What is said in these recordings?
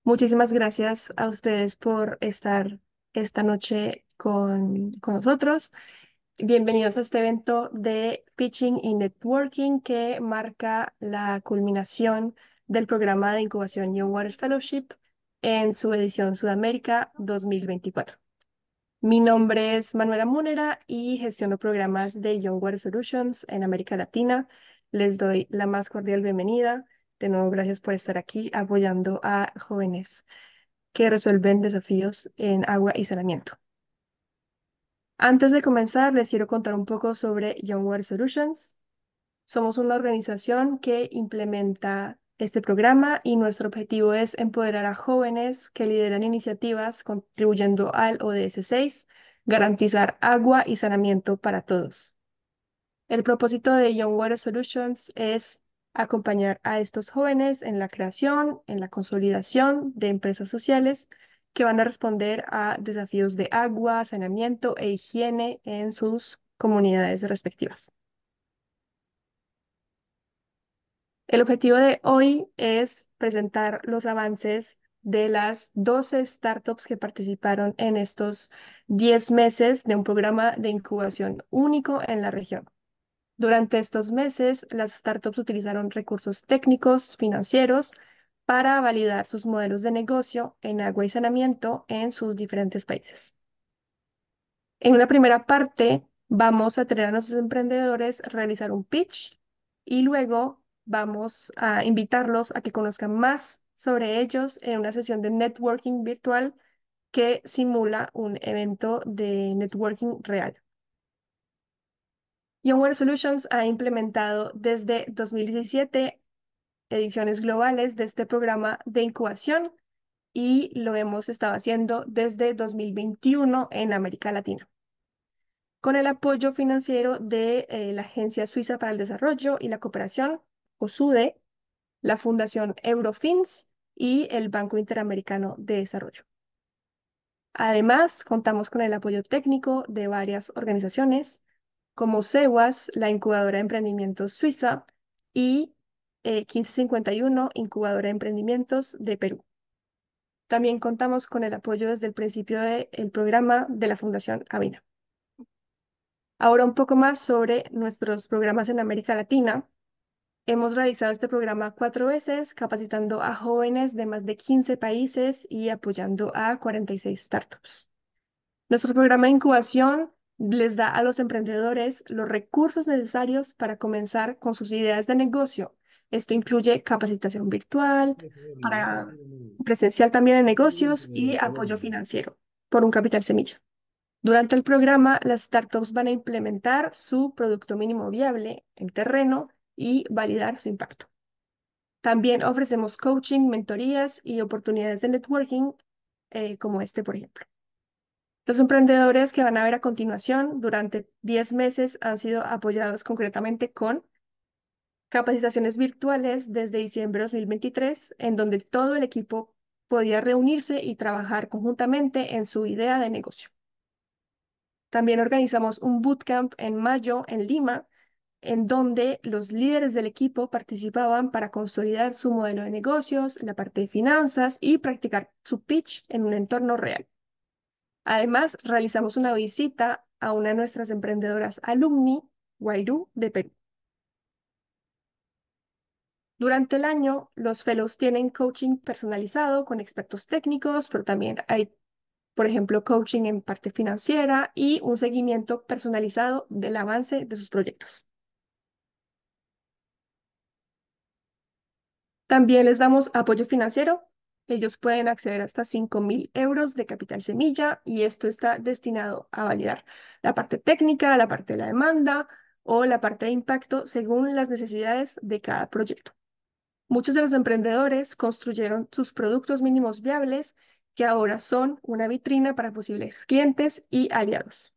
Muchísimas gracias a ustedes por estar esta noche con nosotros. Bienvenidos a este evento de Pitching y Networking que marca la culminación del programa de incubación Young Water Fellowship en su edición Sudamérica 2024. Mi nombre es Manuela Múnera y gestiono programas de Young Water Solutions en América Latina. Les doy la más cordial bienvenida. De nuevo, gracias por estar aquí apoyando a jóvenes que resuelven desafíos en agua y saneamiento. Antes de comenzar, les quiero contar un poco sobre Young Water Solutions. Somos una organización que implementa este programa y nuestro objetivo es empoderar a jóvenes que lideran iniciativas contribuyendo al ODS 6, garantizar agua y saneamiento para todos. El propósito de Young Water Solutions es acompañar a estos jóvenes en la creación, en la consolidación de empresas sociales que van a responder a desafíos de agua, saneamiento e higiene en sus comunidades respectivas. El objetivo de hoy es presentar los avances de las 12 startups que participaron en estos 10 meses de un programa de incubación único en la región. Durante estos meses, las startups utilizaron recursos técnicos, financieros, para validar sus modelos de negocio en agua y saneamiento en sus diferentes países. En una primera parte, vamos a tener a nuestros emprendedores realizar un pitch y luego vamos a invitarlos a que conozcan más sobre ellos en una sesión de networking virtual que simula un evento de networking real. Youngware Solutions ha implementado desde 2017 ediciones globales de este programa de incubación y lo hemos estado haciendo desde 2021 en América Latina, con el apoyo financiero de la Agencia Suiza para el Desarrollo y la Cooperación, OSUDE, la Fundación Eurofins y el Banco Interamericano de Desarrollo. Además, contamos con el apoyo técnico de varias organizaciones como CEWAS, la incubadora de emprendimientos suiza, y 1551, incubadora de emprendimientos de Perú. También contamos con el apoyo desde el principio del programa de la Fundación Avina. Ahora un poco más sobre nuestros programas en América Latina. Hemos realizado este programa 4 veces, capacitando a jóvenes de más de 15 países y apoyando a 46 startups. Nuestro programa de incubación les da a los emprendedores los recursos necesarios para comenzar con sus ideas de negocio. Esto incluye capacitación virtual, para presencial también en negocios y apoyo financiero por un capital semilla. Durante el programa, las startups van a implementar su producto mínimo viable en terreno y validar su impacto. También ofrecemos coaching, mentorías y oportunidades de networking, como este, por ejemplo. Los emprendedores que van a ver a continuación durante 10 meses han sido apoyados concretamente con capacitaciones virtuales desde diciembre de 2023, en donde todo el equipo podía reunirse y trabajar conjuntamente en su idea de negocio. También organizamos un bootcamp en mayo en Lima, en donde los líderes del equipo participaban para consolidar su modelo de negocios, la parte de finanzas y practicar su pitch en un entorno real. Además, realizamos una visita a una de nuestras emprendedoras alumni, Guairú, de Perú. Durante el año, los fellows tienen coaching personalizado con expertos técnicos, pero también hay, por ejemplo, coaching en parte financiera y un seguimiento personalizado del avance de sus proyectos. También les damos apoyo financiero. Ellos pueden acceder hasta 5.000 euros de capital semilla y esto está destinado a validar la parte técnica, la parte de la demanda o la parte de impacto según las necesidades de cada proyecto. Muchos de los emprendedores construyeron sus productos mínimos viables que ahora son una vitrina para posibles clientes y aliados.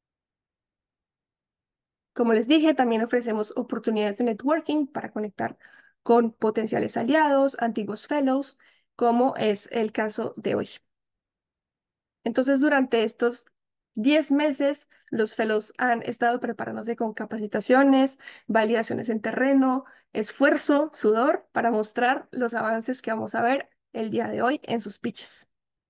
Como les dije, también ofrecemos oportunidades de networking para conectar con potenciales aliados, antiguos fellows, como es el caso de hoy. Entonces, durante estos 10 meses, los fellows han estado preparándose con capacitaciones, validaciones en terreno, esfuerzo, sudor, para mostrar los avances que vamos a ver el día de hoy en sus pitches.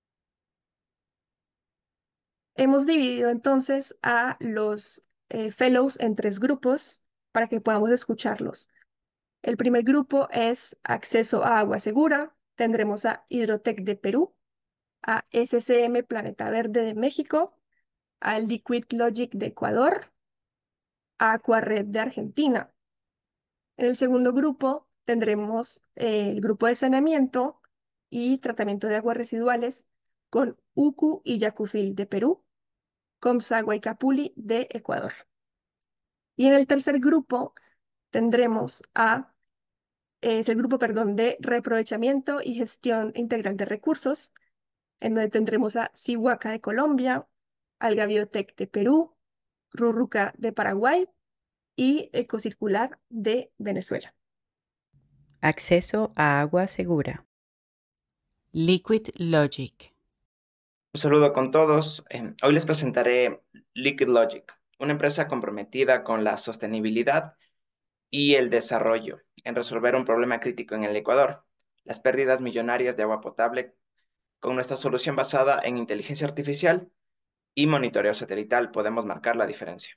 Hemos dividido entonces a los fellows en tres grupos para que podamos escucharlos. El primer grupo es Acceso a Agua Segura. Tendremos a Hidrotec de Perú, a SCM Planeta Verde de México, a Liquid Logic de Ecuador, a Aquared de Argentina. En el segundo grupo tendremos el grupo de saneamiento y tratamiento de aguas residuales con UCU y Yacufil de Perú, Comsagua y Capuli de Ecuador. Y en el tercer grupo tendremos es el grupo, perdón, de reaprovechamiento y gestión integral de recursos, en donde tendremos a Cihuaca de Colombia, Alga Biotech de Perú, Rurruca de Paraguay y Ecocircular de Venezuela. Acceso a agua segura. Liquid Logic. Un saludo con todos. Hoy les presentaré Liquid Logic, una empresa comprometida con la sostenibilidad y el desarrollo en resolver un problema crítico en el Ecuador, las pérdidas millonarias de agua potable, con nuestra solución basada en inteligencia artificial y monitoreo satelital podemos marcar la diferencia.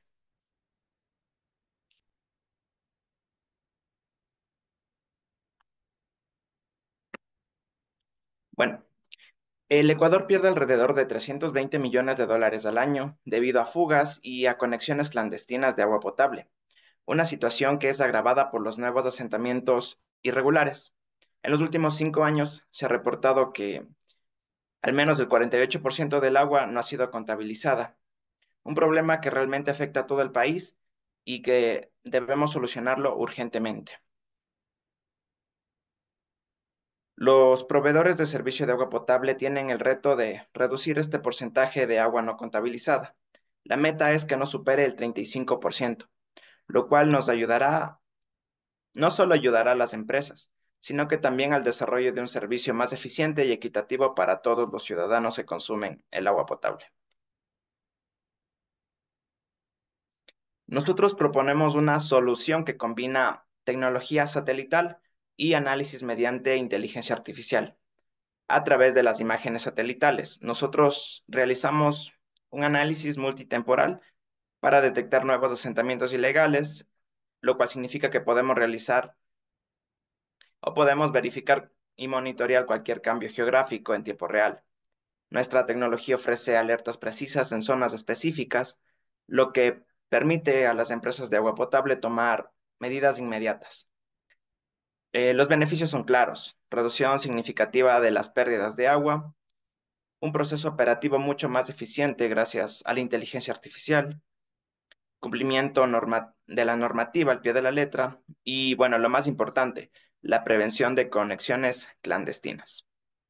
Bueno, el Ecuador pierde alrededor de 320 millones de dólares al año debido a fugas y a conexiones clandestinas de agua potable, una situación que es agravada por los nuevos asentamientos irregulares. En los últimos 5 años se ha reportado que al menos el 48% del agua no ha sido contabilizada, un problema que realmente afecta a todo el país y que debemos solucionarlo urgentemente. Los proveedores de servicio de agua potable tienen el reto de reducir este porcentaje de agua no contabilizada. La meta es que no supere el 35%, lo cual no solo ayudará a las empresas, sino que también al desarrollo de un servicio más eficiente y equitativo para todos los ciudadanos que consumen el agua potable. Nosotros proponemos una solución que combina tecnología satelital y análisis mediante inteligencia artificial a través de las imágenes satelitales. Nosotros realizamos un análisis multitemporal para detectar nuevos asentamientos ilegales, lo cual significa que podemos realizar o podemos verificar y monitorear cualquier cambio geográfico en tiempo real. Nuestra tecnología ofrece alertas precisas en zonas específicas, lo que permite a las empresas de agua potable tomar medidas inmediatas. Los beneficios son claros: reducción significativa de las pérdidas de agua, un proceso operativo mucho más eficiente gracias a la inteligencia artificial, cumplimiento de la normativa al pie de la letra y, bueno, lo más importante, la prevención de conexiones clandestinas.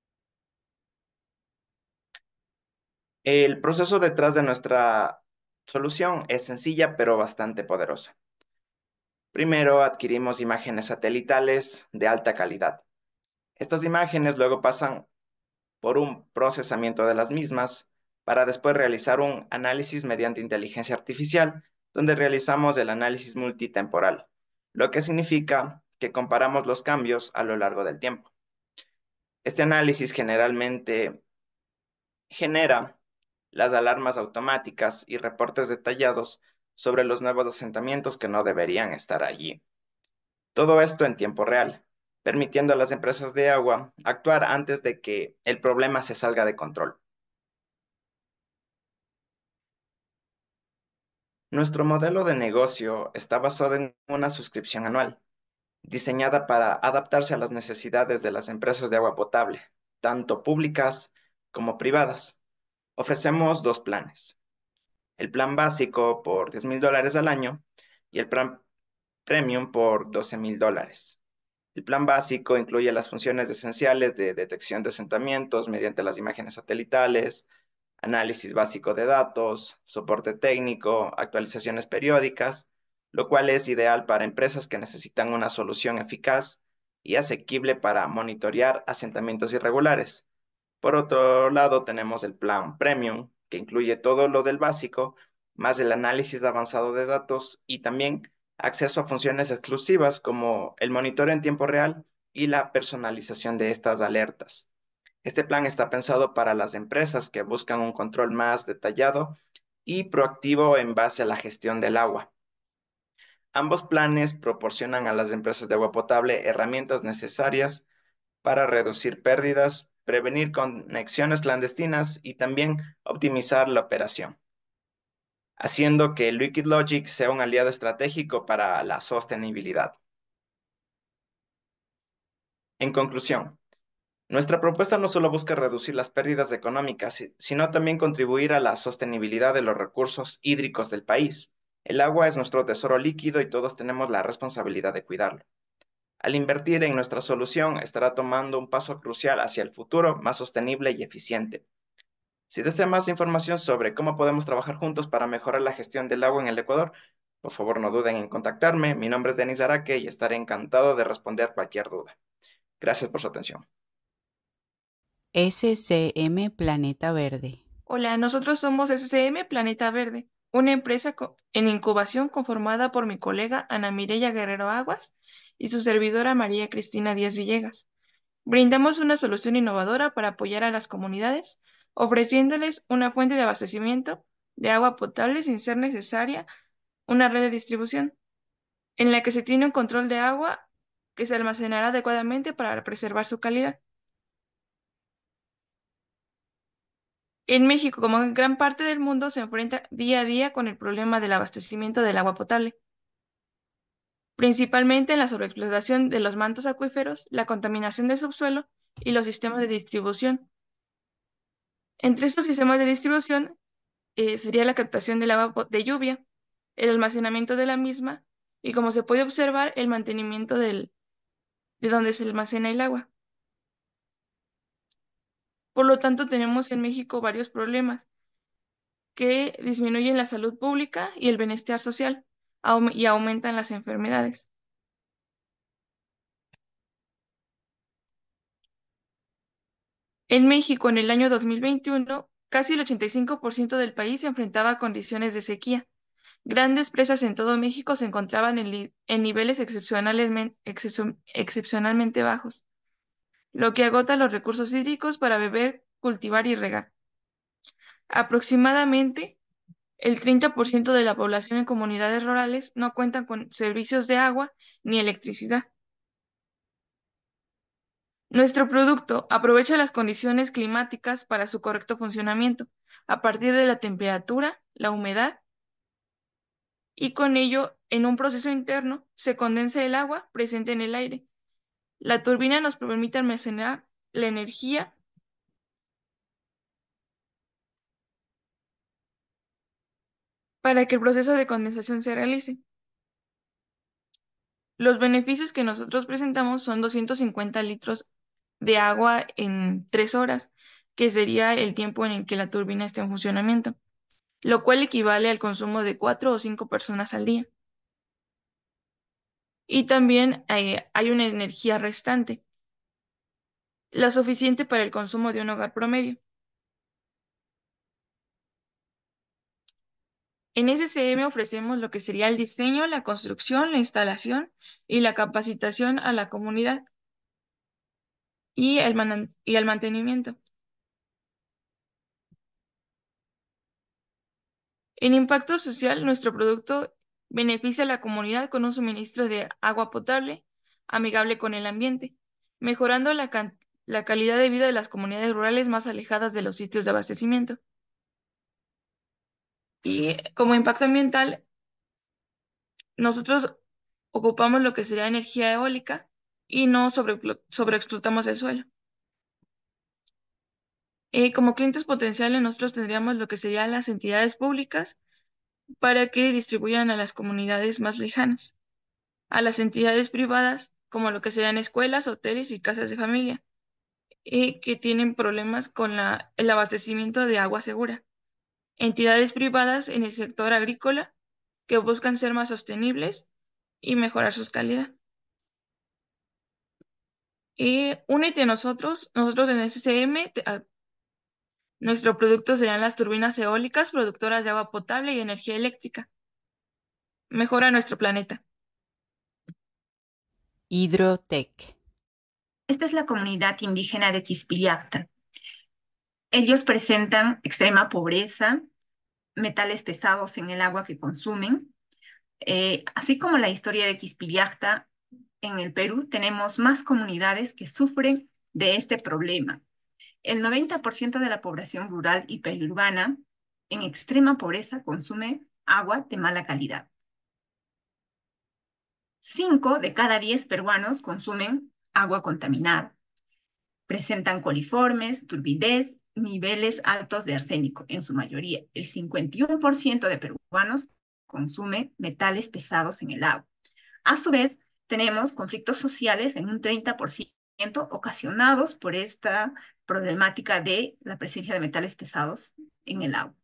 El proceso detrás de nuestra solución es sencilla pero bastante poderosa. Primero, adquirimos imágenes satelitales de alta calidad. Estas imágenes luego pasan por un procesamiento de las mismas para después realizar un análisis mediante inteligencia artificial, donde realizamos el análisis multitemporal, lo que significa que comparamos los cambios a lo largo del tiempo. Este análisis generalmente genera las alarmas automáticas y reportes detallados sobre los nuevos asentamientos que no deberían estar allí. Todo esto en tiempo real, permitiendo a las empresas de agua actuar antes de que el problema se salga de control. Nuestro modelo de negocio está basado en una suscripción anual, diseñada para adaptarse a las necesidades de las empresas de agua potable, tanto públicas como privadas. Ofrecemos dos planes: el plan básico por $10,000 al año y el plan premium por $12,000. El plan básico incluye las funciones esenciales de detección de asentamientos mediante las imágenes satelitales, análisis básico de datos, soporte técnico, actualizaciones periódicas, lo cual es ideal para empresas que necesitan una solución eficaz y asequible para monitorear asentamientos irregulares. Por otro lado, tenemos el plan Premium, que incluye todo lo del básico, más el análisis avanzado de datos y también acceso a funciones exclusivas como el monitoreo en tiempo real y la personalización de estas alertas. Este plan está pensado para las empresas que buscan un control más detallado y proactivo en base a la gestión del agua. Ambos planes proporcionan a las empresas de agua potable herramientas necesarias para reducir pérdidas, prevenir conexiones clandestinas y también optimizar la operación, haciendo que Liquid Logic sea un aliado estratégico para la sostenibilidad. En conclusión, nuestra propuesta no solo busca reducir las pérdidas económicas, sino también contribuir a la sostenibilidad de los recursos hídricos del país. El agua es nuestro tesoro líquido y todos tenemos la responsabilidad de cuidarlo. Al invertir en nuestra solución, estará tomando un paso crucial hacia el futuro más sostenible y eficiente. Si desea más información sobre cómo podemos trabajar juntos para mejorar la gestión del agua en el Ecuador, por favor no duden en contactarme. Mi nombre es Denis Araque y estaré encantado de responder cualquier duda. Gracias por su atención. SCM Planeta Verde. Hola, nosotros somos SCM Planeta Verde, una empresa en incubación conformada por mi colega Ana Mireya Guerrero Aguas y su servidora María Cristina Díaz Villegas. Brindamos una solución innovadora para apoyar a las comunidades, ofreciéndoles una fuente de abastecimiento de agua potable sin ser necesaria una red de distribución, en la que se tiene un control de agua que se almacenará adecuadamente para preservar su calidad. En México, como en gran parte del mundo, se enfrenta día a día con el problema del abastecimiento del agua potable, principalmente en la sobreexplotación de los mantos acuíferos, la contaminación del subsuelo y los sistemas de distribución. Entre estos sistemas de distribución sería la captación del agua de lluvia, el almacenamiento de la misma y, como se puede observar, el mantenimiento de donde se almacena el agua. Por lo tanto, tenemos en México varios problemas que disminuyen la salud pública y el bienestar social y aumentan las enfermedades. En México, en el año 2021, casi el 85% del país se enfrentaba a condiciones de sequía. Grandes presas en todo México se encontraban en niveles excepcionalmente bajos, lo que agota los recursos hídricos para beber, cultivar y regar. Aproximadamente el 30% de la población en comunidades rurales no cuentan con servicios de agua ni electricidad. Nuestro producto aprovecha las condiciones climáticas para su correcto funcionamiento, a partir de la temperatura, la humedad, y con ello, en un proceso interno, se condensa el agua presente en el aire. La turbina nos permite almacenar la energía para que el proceso de condensación se realice. Los beneficios que nosotros presentamos son 250 litros de agua en 3 horas, que sería el tiempo en el que la turbina esté en funcionamiento, lo cual equivale al consumo de 4 o 5 personas al día. Y también hay una energía restante, la suficiente para el consumo de un hogar promedio. En SCM ofrecemos lo que sería el diseño, la construcción, la instalación y la capacitación a la comunidad y el mantenimiento. En impacto social, nuestro producto beneficia a la comunidad con un suministro de agua potable, amigable con el ambiente, mejorando la calidad de vida de las comunidades rurales más alejadas de los sitios de abastecimiento. Y como impacto ambiental, nosotros ocupamos lo que sería energía eólica y no sobreexplotamos el suelo. Como clientes potenciales, nosotros tendríamos lo que serían las entidades públicas para que distribuyan a las comunidades más lejanas, a las entidades privadas, como lo que serían escuelas, hoteles y casas de familia, que tienen problemas con el abastecimiento de agua segura. Entidades privadas en el sector agrícola que buscan ser más sostenibles y mejorar su calidad. Únete a nosotros en SCM, nuestro producto serían las turbinas eólicas productoras de agua potable y energía eléctrica. Mejora nuestro planeta. Hidrotech. Esta es la comunidad indígena de Quispillacta. Ellos presentan extrema pobreza, metales pesados en el agua que consumen. Así como la historia de Quispillacta, en el Perú tenemos más comunidades que sufren de este problema. El 90% de la población rural y periurbana en extrema pobreza consume agua de mala calidad. 5 de cada 10 peruanos consumen agua contaminada. Presentan coliformes, turbidez, niveles altos de arsénico. En su mayoría, el 51% de peruanos consume metales pesados en el agua. A su vez, tenemos conflictos sociales en un 30% ocasionados por esta problemática de la presencia de metales pesados en el agua.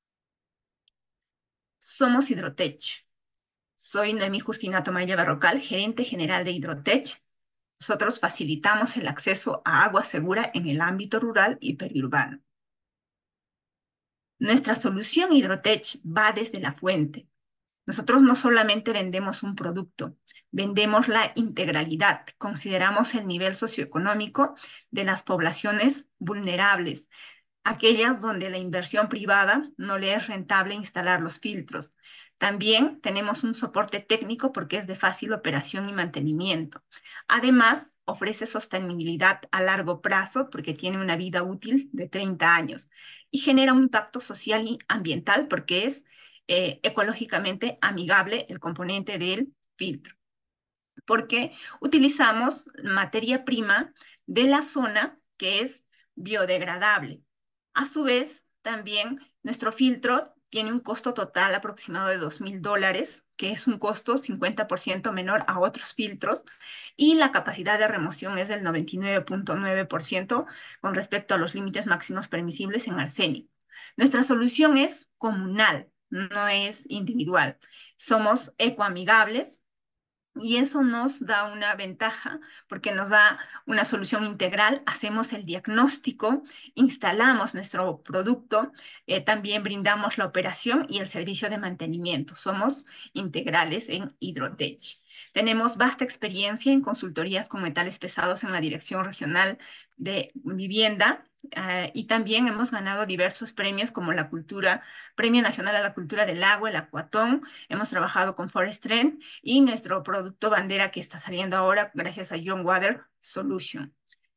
Somos Hidrotech. Soy Noemí Justina Tomaya Berrocal, gerente general de Hidrotech. Nosotros facilitamos el acceso a agua segura en el ámbito rural y periurbano. Nuestra solución Hidrotech va desde la fuente. Nosotros no solamente vendemos un producto, vendemos la integralidad. Consideramos el nivel socioeconómico de las poblaciones vulnerables, aquellas donde la inversión privada no le es rentable instalar los filtros. También tenemos un soporte técnico porque es de fácil operación y mantenimiento. Además, ofrece sostenibilidad a largo plazo porque tiene una vida útil de 30 años y genera un impacto social y ambiental porque es ecológicamente amigable el componente del filtro. Porque utilizamos materia prima de la zona que es biodegradable. A su vez, también nuestro filtro tiene un costo total aproximado de $2,000, que es un costo 50% menor a otros filtros, y la capacidad de remoción es del 99.9% con respecto a los límites máximos permisibles en arsénico. Nuestra solución es comunal, no es individual. Somos ecoamigables, y eso nos da una ventaja porque nos da una solución integral, hacemos el diagnóstico, instalamos nuestro producto, también brindamos la operación y el servicio de mantenimiento. Somos integrales en Hidrotech. Tenemos vasta experiencia en consultorías con metales pesados en la Dirección Regional de Vivienda, y también hemos ganado diversos premios como Premio Nacional a la Cultura del Agua, el Acuatón. Hemos trabajado con Forest Trend y nuestro producto bandera que está saliendo ahora gracias a John Water Solution.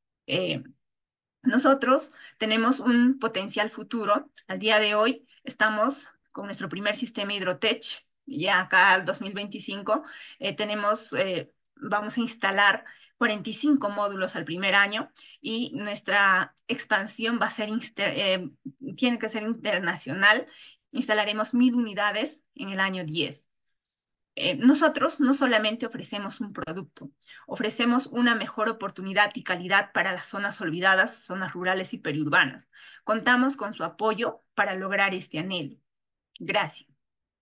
Nosotros tenemos un potencial futuro. Al día de hoy estamos con nuestro primer sistema Hidrotech. Ya acá al 2025 vamos a instalar 45 módulos al primer año y nuestra expansión va a ser tiene que ser internacional. Instalaremos 1,000 unidades en el año 10. Nosotros no solamente ofrecemos un producto, ofrecemos una mejor oportunidad y calidad para las zonas olvidadas, zonas rurales y periurbanas. Contamos con su apoyo para lograr este anhelo. Gracias.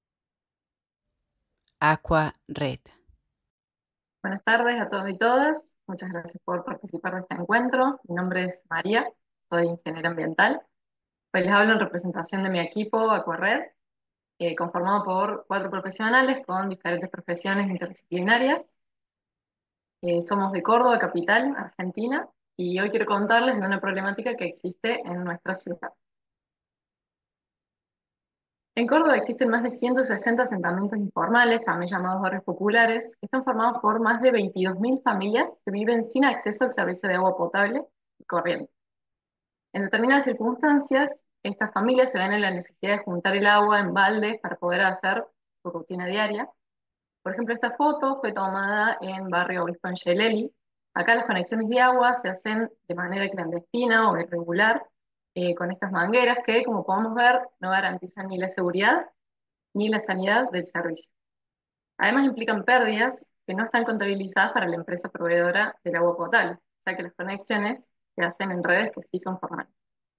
Aqua Red. Buenas tardes a todos y todas. Muchas gracias por participar de este encuentro. Mi nombre es María, soy ingeniera ambiental. Hoy les hablo en representación de mi equipo AquaRed, conformado por 4 profesionales con diferentes profesiones interdisciplinarias. Somos de Córdoba, capital, Argentina, y hoy quiero contarles de una problemática que existe en nuestra ciudad. En Córdoba existen más de 160 asentamientos informales, también llamados barrios populares, que están formados por más de 22.000 familias que viven sin acceso al servicio de agua potable y corriente. En determinadas circunstancias, estas familias se ven en la necesidad de juntar el agua en baldes para poder hacer su rutina diaria. Por ejemplo, esta foto fue tomada en barrio Obispo Angelelli. Acá las conexiones de agua se hacen de manera clandestina o irregular, con estas mangueras que, como podemos ver, no garantizan ni la seguridad ni la sanidad del servicio. Además, implican pérdidas que no están contabilizadas para la empresa proveedora del agua potable, ya que las conexiones se hacen en redes que sí son formales.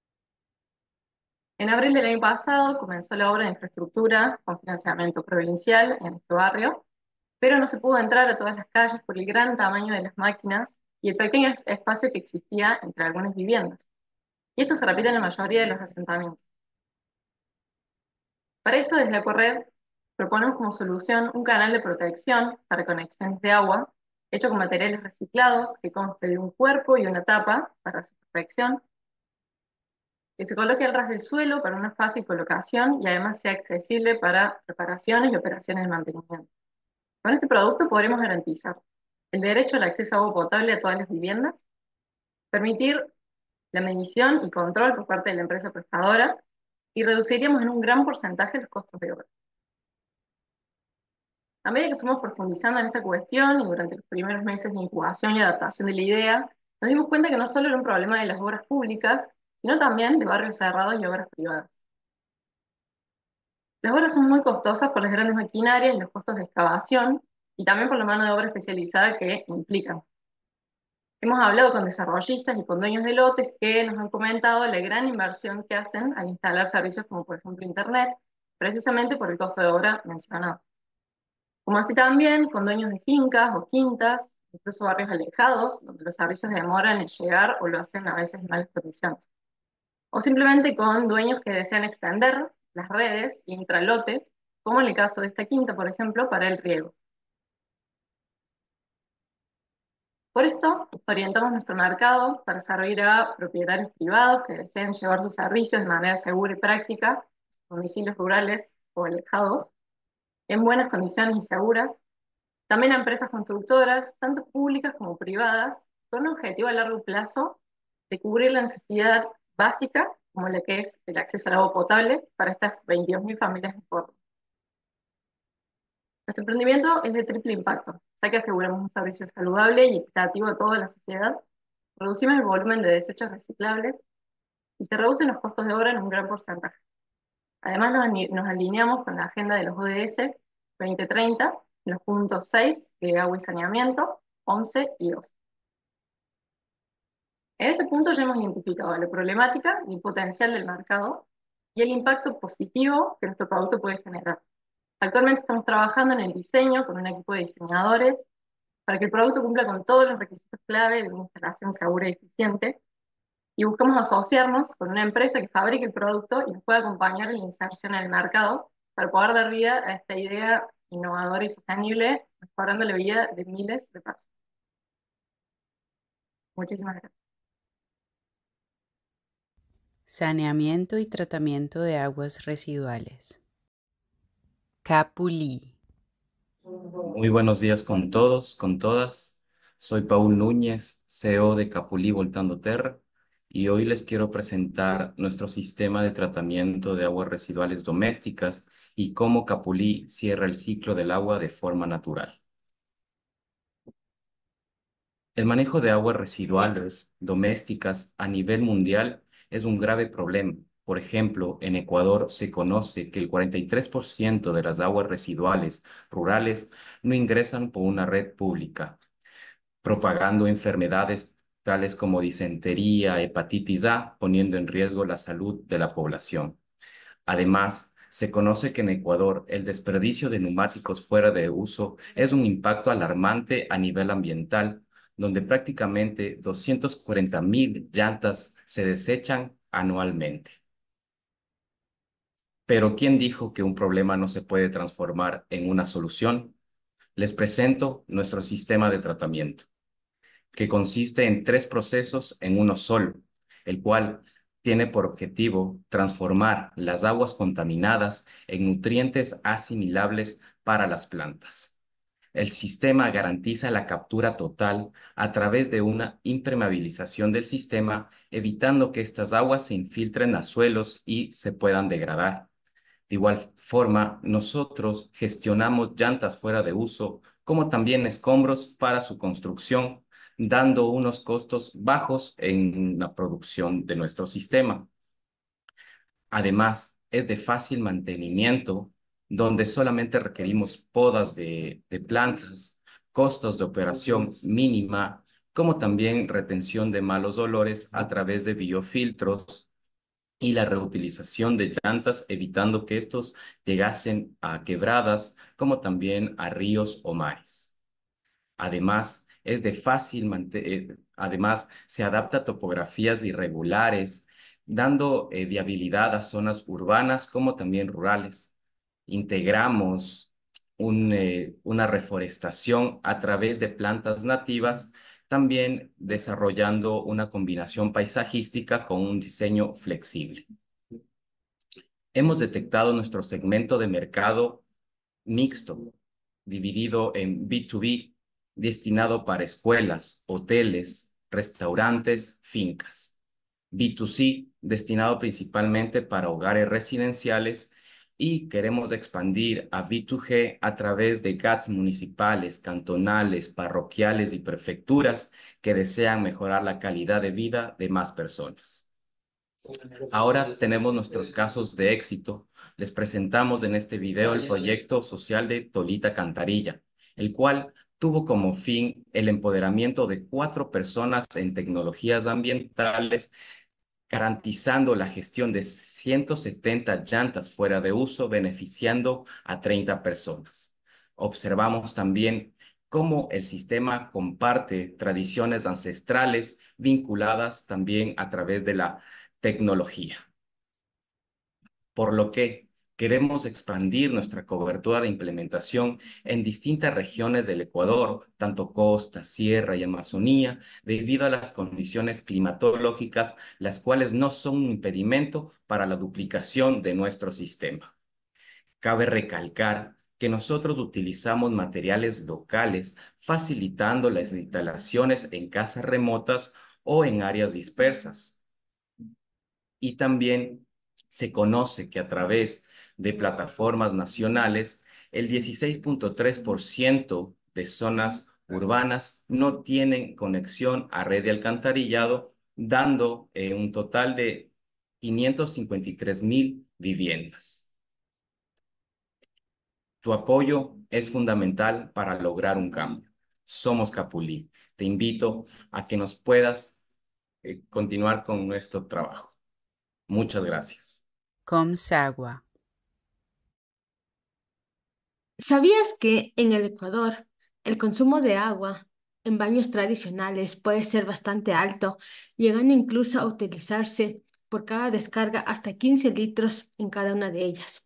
En abril del año pasado comenzó la obra de infraestructura con financiamiento provincial en este barrio, pero no se pudo entrar a todas las calles por el gran tamaño de las máquinas y el pequeño espacio que existía entre algunas viviendas. Y esto se repite en la mayoría de los asentamientos. Para esto, desde AquaRed proponemos como solución un canal de protección para conexiones de agua hecho con materiales reciclados que consta de un cuerpo y una tapa para su perfección, que se coloque al ras del suelo para una fácil colocación y además sea accesible para reparaciones y operaciones de mantenimiento. Con este producto podremos garantizar el derecho al acceso a agua potable a todas las viviendas, permitir la medición y control por parte de la empresa prestadora y reduciríamos en un gran porcentaje los costos de obra. A medida que fuimos profundizando en esta cuestión y durante los primeros meses de incubación y adaptación de la idea, nos dimos cuenta que no solo era un problema de las obras públicas, sino también de barrios cerrados y obras privadas. Las obras son muy costosas por las grandes maquinarias y los costos de excavación, y también por la mano de obra especializada que implican. Hemos hablado con desarrollistas y con dueños de lotes que nos han comentado la gran inversión que hacen al instalar servicios como por ejemplo Internet, precisamente por el costo de obra mencionado. Como así también con dueños de fincas o quintas, incluso barrios alejados, donde los servicios demoran en llegar o lo hacen a veces en malas condiciones. O simplemente con dueños que desean extender las redes intralote, como en el caso de esta quinta, por ejemplo, para el riego. Por esto, orientamos nuestro mercado para servir a propietarios privados que deseen llevar sus servicios de manera segura y práctica a sus domicilios rurales o alejados, en buenas condiciones y seguras. También a empresas constructoras, tanto públicas como privadas, con un objetivo a largo plazo de cubrir la necesidad básica, como la que es el acceso al agua potable para estas 22.000 familias en Córdoba. Nuestro emprendimiento es de triple impacto, ya que aseguramos un servicio saludable y equitativo a toda la sociedad, reducimos el volumen de desechos reciclables y se reducen los costos de obra en un gran porcentaje. Además, nos alineamos con la agenda de los ODS 2030, en los puntos 6 de agua y saneamiento, 11 y 12. En este punto ya hemos identificado la problemática y el potencial del mercado y el impacto positivo que nuestro producto puede generar. Actualmente estamos trabajando en el diseño con un equipo de diseñadores para que el producto cumpla con todos los requisitos clave de una instalación segura y eficiente, y buscamos asociarnos con una empresa que fabrique el producto y nos pueda acompañar en la inserción en el mercado para poder dar vida a esta idea innovadora y sostenible, mejorando la vida de miles de personas. Muchísimas gracias. Saneamiento y tratamiento de aguas residuales. Capulí. Muy buenos días con todos, con todas. Soy Paul Núñez, CEO de Capulí Voltando Terra, y hoy les quiero presentar nuestro sistema de tratamiento de aguas residuales domésticas y cómo Capulí cierra el ciclo del agua de forma natural. El manejo de aguas residuales domésticas a nivel mundial es un grave problema. Por ejemplo, en Ecuador se conoce que el 43% de las aguas residuales rurales no ingresan por una red pública, propagando enfermedades tales como disentería, hepatitis A, poniendo en riesgo la salud de la población. Además, se conoce que en Ecuador el desperdicio de neumáticos fuera de uso es un impacto alarmante a nivel ambiental, donde prácticamente 240.000 llantas se desechan anualmente. Pero ¿quién dijo que un problema no se puede transformar en una solución? Les presento nuestro sistema de tratamiento, que consiste en 3 procesos en uno solo, el cual tiene por objetivo transformar las aguas contaminadas en nutrientes asimilables para las plantas. El sistema garantiza la captura total a través de una impermeabilización del sistema, evitando que estas aguas se infiltren a suelos y se puedan degradar. De igual forma, nosotros gestionamos llantas fuera de uso, como también escombros para su construcción, dando unos costos bajos en la producción de nuestro sistema. Además, es de fácil mantenimiento, donde solamente requerimos podas de plantas, costos de operación mínima, como también retención de malos olores a través de biofiltros y la reutilización de llantas, evitando que estos llegasen a quebradas, como también a ríos o mares. Además, además, se adapta a topografías irregulares, dando viabilidad a zonas urbanas como también rurales. Integramos una reforestación a través de plantas nativas, también desarrollando una combinación paisajística con un diseño flexible. Hemos detectado nuestro segmento de mercado mixto, dividido en B2B, destinado para escuelas, hoteles, restaurantes, fincas. B2C, destinado principalmente para hogares residenciales, y queremos expandir a B2G a través de GATS municipales, cantonales, parroquiales y prefecturas que desean mejorar la calidad de vida de más personas. Ahora tenemos nuestros casos de éxito. Les presentamos en este video el proyecto social de Tolita Cantarilla, el cual tuvo como fin el empoderamiento de 4 personas en tecnologías ambientales, garantizando la gestión de 170 llantas fuera de uso, beneficiando a 30 personas. Observamos también cómo el sistema comparte tradiciones ancestrales vinculadas también a través de la tecnología, por lo que queremos expandir nuestra cobertura de implementación en distintas regiones del Ecuador, tanto costa, sierra y Amazonía, debido a las condiciones climatológicas, las cuales no son un impedimento para la duplicación de nuestro sistema. Cabe recalcar que nosotros utilizamos materiales locales, facilitando las instalaciones en casas remotas o en áreas dispersas. Y también se conoce que a través de plataformas nacionales, el 16.3% de zonas urbanas no tienen conexión a red de alcantarillado, dando un total de 553,000 viviendas. Tu apoyo es fundamental para lograr un cambio. Somos Capulí. Te invito a que nos puedas continuar con nuestro trabajo. Muchas gracias. Comsagua. ¿Sabías que en el Ecuador el consumo de agua en baños tradicionales puede ser bastante alto, llegando incluso a utilizarse por cada descarga hasta 15 litros en cada una de ellas?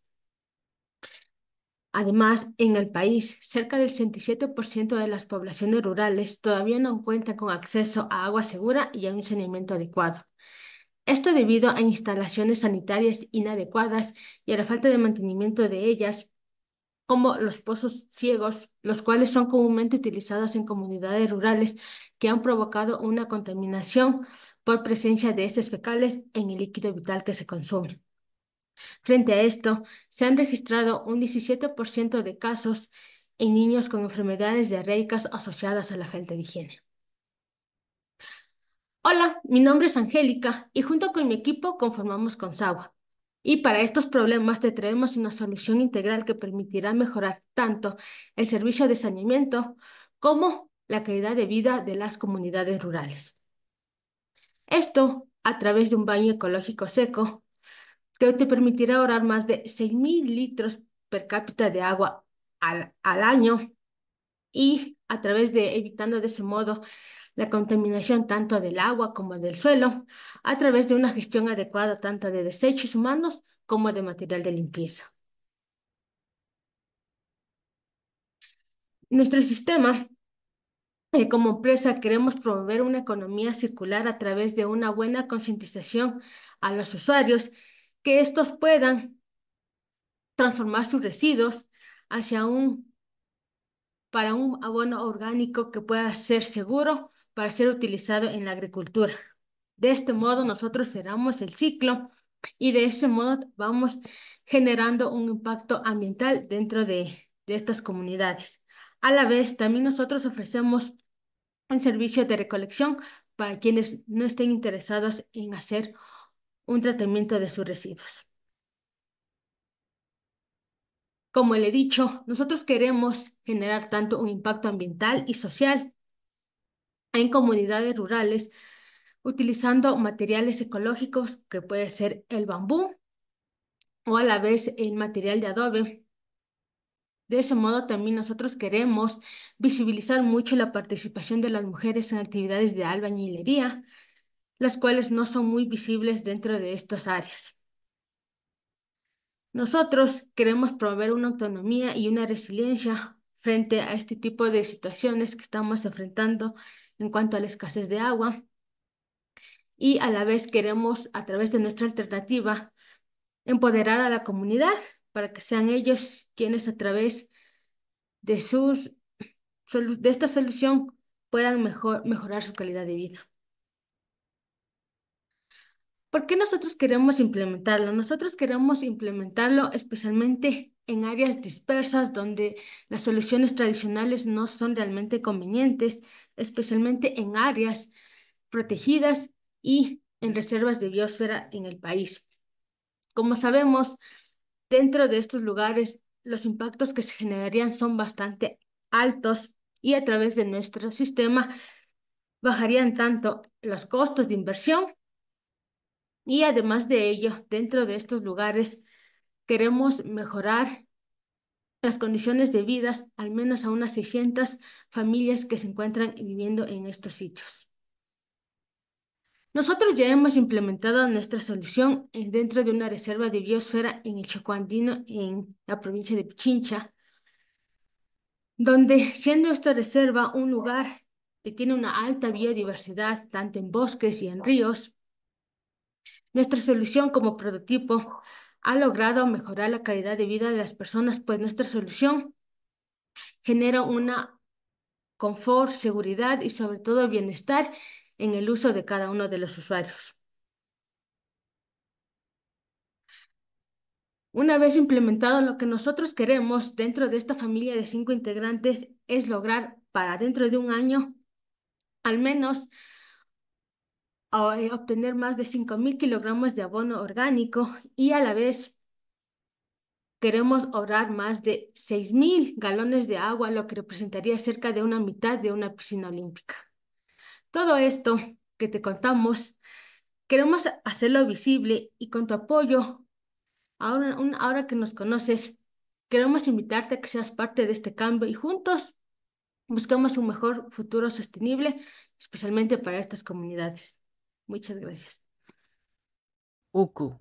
Además, en el país, cerca del 67% de las poblaciones rurales todavía no cuentan con acceso a agua segura y a un saneamiento adecuado. Esto debido a instalaciones sanitarias inadecuadas y a la falta de mantenimiento de ellas, como los pozos ciegos, los cuales son comúnmente utilizados en comunidades rurales que han provocado una contaminación por presencia de heces fecales en el líquido vital que se consume. Frente a esto, se han registrado un 17% de casos en niños con enfermedades diarreicas asociadas a la falta de higiene. Hola, mi nombre es Angélica y junto con mi equipo conformamos Consagua. Y para estos problemas te traemos una solución integral que permitirá mejorar tanto el servicio de saneamiento como la calidad de vida de las comunidades rurales. Esto a través de un baño ecológico seco que te permitirá ahorrar más de 6.000 litros per cápita de agua al año, y a través de evitando de ese modo la contaminación tanto del agua como del suelo, a través de una gestión adecuada tanto de desechos humanos como de material de limpieza. Nuestro sistema, como empresa, queremos promover una economía circular a través de una buena concientización a los usuarios, que estos puedan transformar sus residuos hacia para un abono orgánico que pueda ser seguro para ser utilizado en la agricultura. De este modo nosotros cerramos el ciclo y de ese modo vamos generando un impacto ambiental dentro de estas comunidades. A la vez, también nosotros ofrecemos un servicio de recolección para quienes no estén interesados en hacer un tratamiento de sus residuos. Como le he dicho, nosotros queremos generar tanto un impacto ambiental y social en comunidades rurales, utilizando materiales ecológicos que puede ser el bambú o a la vez el material de adobe. De ese modo también nosotros queremos visibilizar mucho la participación de las mujeres en actividades de albañilería, las cuales no son muy visibles dentro de estas áreas. Nosotros queremos promover una autonomía y una resiliencia frente a este tipo de situaciones que estamos enfrentando en cuanto a la escasez de agua y a la vez queremos, a través de nuestra alternativa, empoderar a la comunidad para que sean ellos quienes a través de de esta solución puedan mejorar su calidad de vida. ¿Por qué nosotros queremos implementarlo? Nosotros queremos implementarlo especialmente en áreas dispersas donde las soluciones tradicionales no son realmente convenientes, especialmente en áreas protegidas y en reservas de biosfera en el país. Como sabemos, dentro de estos lugares los impactos que se generarían son bastante altos y a través de nuestro sistema bajarían tanto los costos de inversión y además de ello, dentro de estos lugares queremos mejorar las condiciones de vida al menos a unas 600 familias que se encuentran viviendo en estos sitios. Nosotros ya hemos implementado nuestra solución dentro de una reserva de biosfera en el Chocó Andino, en la provincia de Pichincha, donde siendo esta reserva un lugar que tiene una alta biodiversidad, tanto en bosques y en ríos, nuestra solución como prototipo ha logrado mejorar la calidad de vida de las personas, pues nuestra solución genera una confort, seguridad y sobre todo bienestar en el uso de cada uno de los usuarios. Una vez implementado lo que nosotros queremos dentro de esta familia de 5 integrantes es lograr para dentro de un año al menos obtener más de 5.000 kilogramos de abono orgánico y a la vez queremos ahorrar más de 6.000 galones de agua, lo que representaría cerca de una mitad de una piscina olímpica. Todo esto que te contamos, queremos hacerlo visible y con tu apoyo, ahora que nos conoces, queremos invitarte a que seas parte de este cambio y juntos buscamos un mejor futuro sostenible, especialmente para estas comunidades. Muchas gracias. UCU.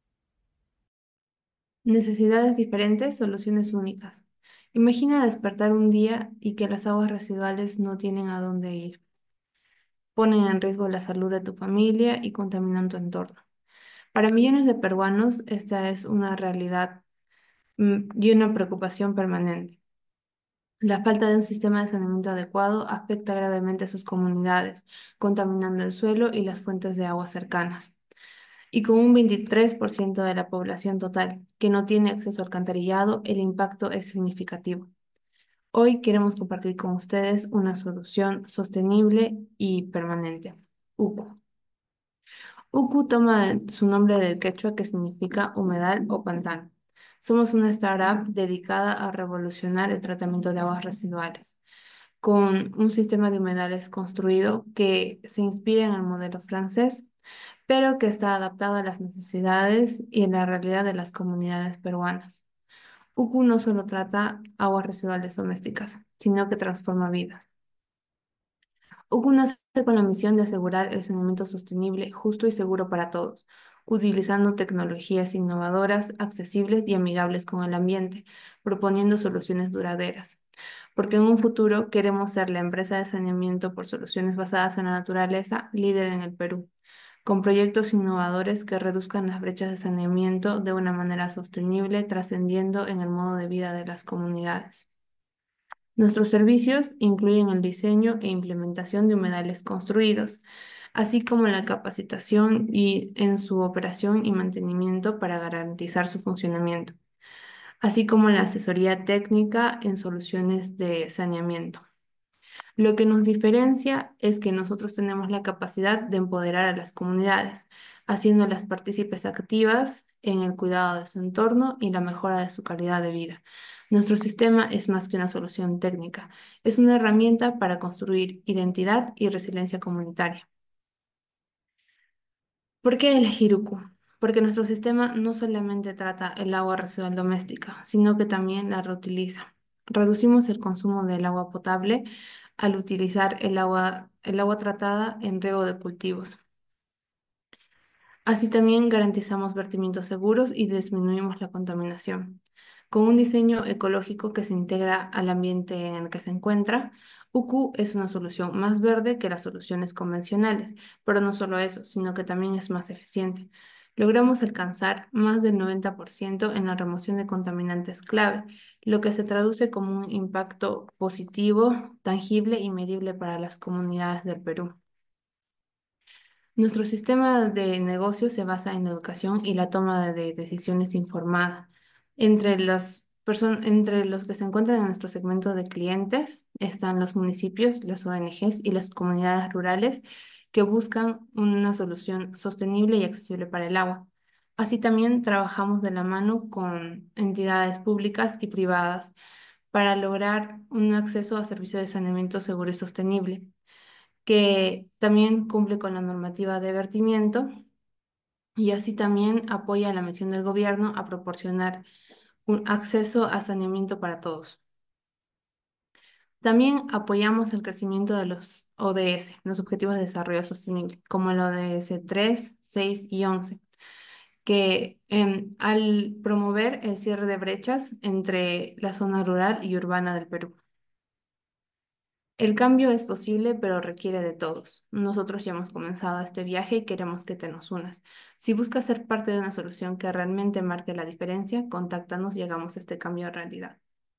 Necesidades diferentes, soluciones únicas. Imagina despertar un día y que las aguas residuales no tienen a dónde ir. Ponen en riesgo la salud de tu familia y contaminan tu entorno. Para millones de peruanos, esta es una realidad y una preocupación permanente. La falta de un sistema de saneamiento adecuado afecta gravemente a sus comunidades, contaminando el suelo y las fuentes de agua cercanas. Y con un 23% de la población total que no tiene acceso al alcantarillado, el impacto es significativo. Hoy queremos compartir con ustedes una solución sostenible y permanente. UCU. UCU toma su nombre del quechua que significa humedal o pantano. Somos una startup dedicada a revolucionar el tratamiento de aguas residuales, con un sistema de humedales construido que se inspira en el modelo francés, pero que está adaptado a las necesidades y en la realidad de las comunidades peruanas. UCU no solo trata aguas residuales domésticas, sino que transforma vidas. UCU nace con la misión de asegurar el saneamiento sostenible, justo y seguro para todos, utilizando tecnologías innovadoras, accesibles y amigables con el ambiente, proponiendo soluciones duraderas. Porque en un futuro queremos ser la empresa de saneamiento por soluciones basadas en la naturaleza líder en el Perú, con proyectos innovadores que reduzcan las brechas de saneamiento de una manera sostenible, trascendiendo en el modo de vida de las comunidades. Nuestros servicios incluyen el diseño e implementación de humedales construidos, así como la capacitación y en su operación y mantenimiento para garantizar su funcionamiento, así como la asesoría técnica en soluciones de saneamiento. Lo que nos diferencia es que nosotros tenemos la capacidad de empoderar a las comunidades, haciéndolas partícipes activas en el cuidado de su entorno y la mejora de su calidad de vida. Nuestro sistema es más que una solución técnica, es una herramienta para construir identidad y resiliencia comunitaria. ¿Por qué elegir UCU? Porque nuestro sistema no solamente trata el agua residual doméstica, sino que también la reutiliza. Reducimos el consumo del agua potable al utilizar el agua tratada en riego de cultivos. Así también garantizamos vertimientos seguros y disminuimos la contaminación. Con un diseño ecológico que se integra al ambiente en el que se encuentra, UQ es una solución más verde que las soluciones convencionales, pero no solo eso, sino que también es más eficiente. Logramos alcanzar más del 90% en la remoción de contaminantes clave, lo que se traduce como un impacto positivo, tangible y medible para las comunidades del Perú. Nuestro sistema de negocios se basa en la educación y la toma de decisiones informada. Entre los que se encuentran en nuestro segmento de clientes están los municipios, las ONGs y las comunidades rurales que buscan una solución sostenible y accesible para el agua. Así también trabajamos de la mano con entidades públicas y privadas para lograr un acceso a servicios de saneamiento seguro y sostenible que también cumple con la normativa de vertimiento y así también apoya la misión del gobierno a proporcionar un acceso a saneamiento para todos. También apoyamos el crecimiento de los ODS, los Objetivos de Desarrollo Sostenible, como el ODS 3, 6 y 11, que al promover el cierre de brechas entre la zona rural y urbana del Perú. El cambio es posible, pero requiere de todos. Nosotros ya hemos comenzado este viaje y queremos que te nos unas. Si buscas ser parte de una solución que realmente marque la diferencia, contáctanos y hagamos este cambio a realidad.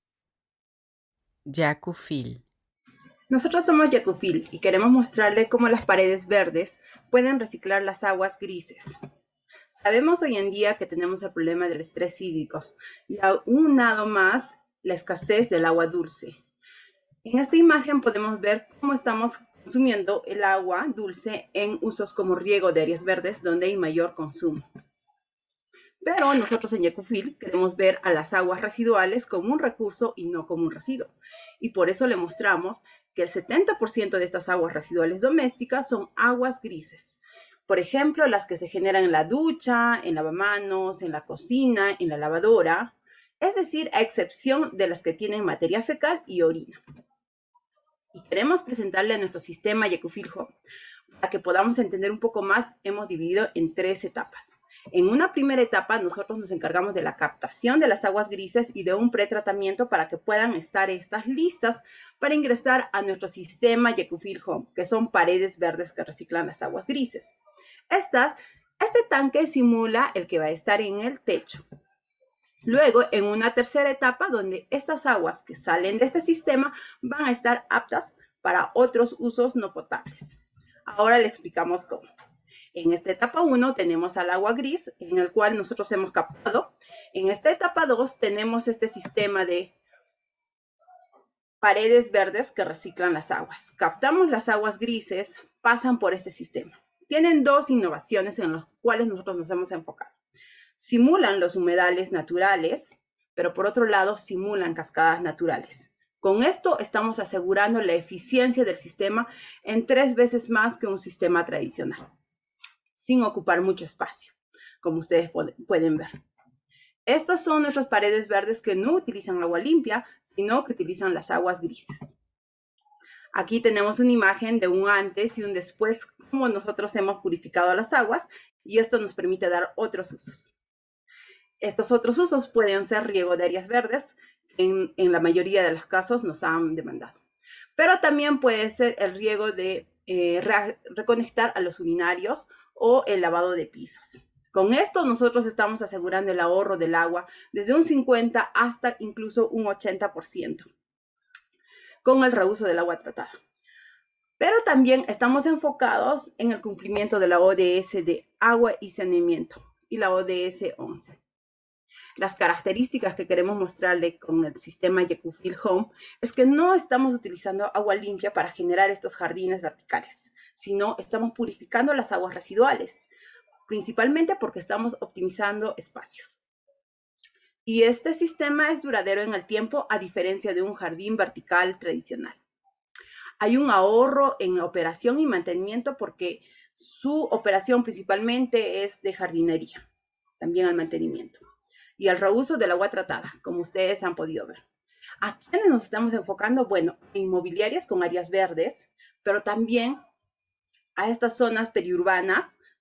Yacufil. Nosotros somos Yacufil y queremos mostrarle cómo las paredes verdes pueden reciclar las aguas grises. Sabemos hoy en día que tenemos el problema del estrés hídrico y aunado más la escasez del agua dulce. En esta imagen podemos ver cómo estamos consumiendo el agua dulce en usos como riego de áreas verdes donde hay mayor consumo. Pero nosotros en Yacufil queremos ver a las aguas residuales como un recurso y no como un residuo. Y por eso le mostramos que el 70% de estas aguas residuales domésticas son aguas grises. Por ejemplo, las que se generan en la ducha, en lavamanos, en la cocina, en la lavadora. Es decir, a excepción de las que tienen materia fecal y orina. Y queremos presentarle a nuestro sistema Yacufil Home. Para que podamos entender un poco más, hemos dividido en 3 etapas. En una primera etapa, nosotros nos encargamos de la captación de las aguas grises y de un pretratamiento para que puedan estar estas listas para ingresar a nuestro sistema Yacufil Home, que son paredes verdes que reciclan las aguas grises. Este tanque simula el que va a estar en el techo. Luego, en una tercera etapa, donde estas aguas que salen de este sistema van a estar aptas para otros usos no potables. Ahora le explicamos cómo. En esta etapa 1 tenemos al agua gris, en el cual nosotros hemos captado. En esta etapa 2 tenemos este sistema de paredes verdes que reciclan las aguas. Captamos las aguas grises, pasan por este sistema. Tienen 2 innovaciones en las cuales nosotros nos hemos enfocado. Simulan los humedales naturales, pero por otro lado simulan cascadas naturales. Con esto estamos asegurando la eficiencia del sistema en 3 veces más que un sistema tradicional, sin ocupar mucho espacio, como ustedes pueden ver. Estas son nuestras paredes verdes que no utilizan agua limpia, sino que utilizan las aguas grises. Aquí tenemos una imagen de un antes y un después, cómo nosotros hemos purificado las aguas, y esto nos permite dar otros usos. Estos otros usos pueden ser riego de áreas verdes, en la mayoría de los casos nos han demandado. Pero también puede ser el riego de reconectar a los urinarios o el lavado de pisos. Con esto nosotros estamos asegurando el ahorro del agua desde un 50 hasta incluso un 80% con el reuso del agua tratada. Pero también estamos enfocados en el cumplimiento de la ODS de agua y saneamiento y la ODS 11. Las características que queremos mostrarle con el sistema Yacufil Home es que no estamos utilizando agua limpia para generar estos jardines verticales, sino estamos purificando las aguas residuales, principalmente porque estamos optimizando espacios. Y este sistema es duradero en el tiempo, a diferencia de un jardín vertical tradicional. Hay un ahorro en operación y mantenimiento porque su operación principalmente es de jardinería, también al mantenimiento. Y el reuso del agua tratada, como ustedes han podido ver. ¿A quiénes nos estamos enfocando? Bueno, inmobiliarias con áreas verdes, pero también a estas zonas periurbanas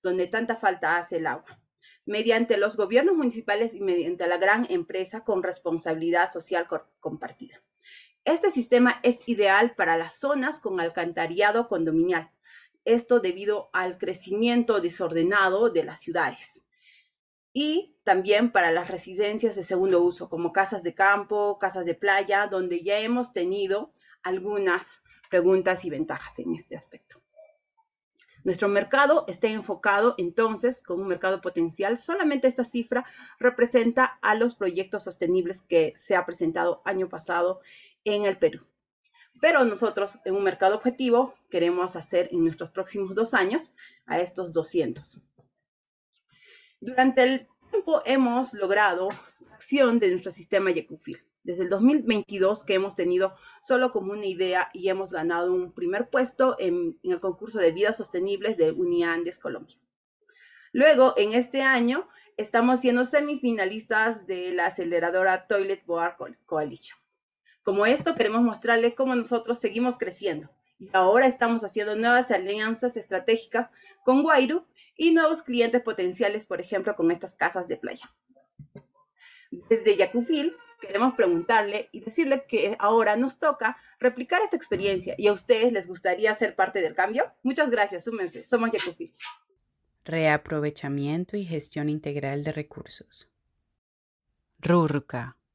donde tanta falta hace el agua, mediante los gobiernos municipales y mediante la gran empresa con responsabilidad social compartida. Este sistema es ideal para las zonas con alcantarillado condominial, esto debido al crecimiento desordenado de las ciudades. Y también para las residencias de segundo uso, como casas de campo, casas de playa, donde ya hemos tenido algunas preguntas y ventajas en este aspecto. Nuestro mercado está enfocado entonces con un mercado potencial. Solamente esta cifra representa a los proyectos sostenibles que se ha presentado año pasado en el Perú. Pero nosotros en un mercado objetivo queremos hacer en nuestros próximos 2 años a estos 200. Durante el tiempo hemos logrado acción de nuestro sistema Yacufil. Desde el 2022 que hemos tenido solo como una idea y hemos ganado un primer puesto en el concurso de vidas sostenibles de Uniandes, Colombia. Luego, en este año, estamos siendo semifinalistas de la aceleradora Toilet Board Coalition. Como esto, queremos mostrarles cómo nosotros seguimos creciendo. Y ahora estamos haciendo nuevas alianzas estratégicas con Guairu y nuevos clientes potenciales, por ejemplo, con estas casas de playa. Desde Yacufil queremos preguntarle y decirle que ahora nos toca replicar esta experiencia y a ustedes les gustaría ser parte del cambio. Muchas gracias, súmense, somos Yacufil. Reaprovechamiento y gestión integral de recursos. Rurca.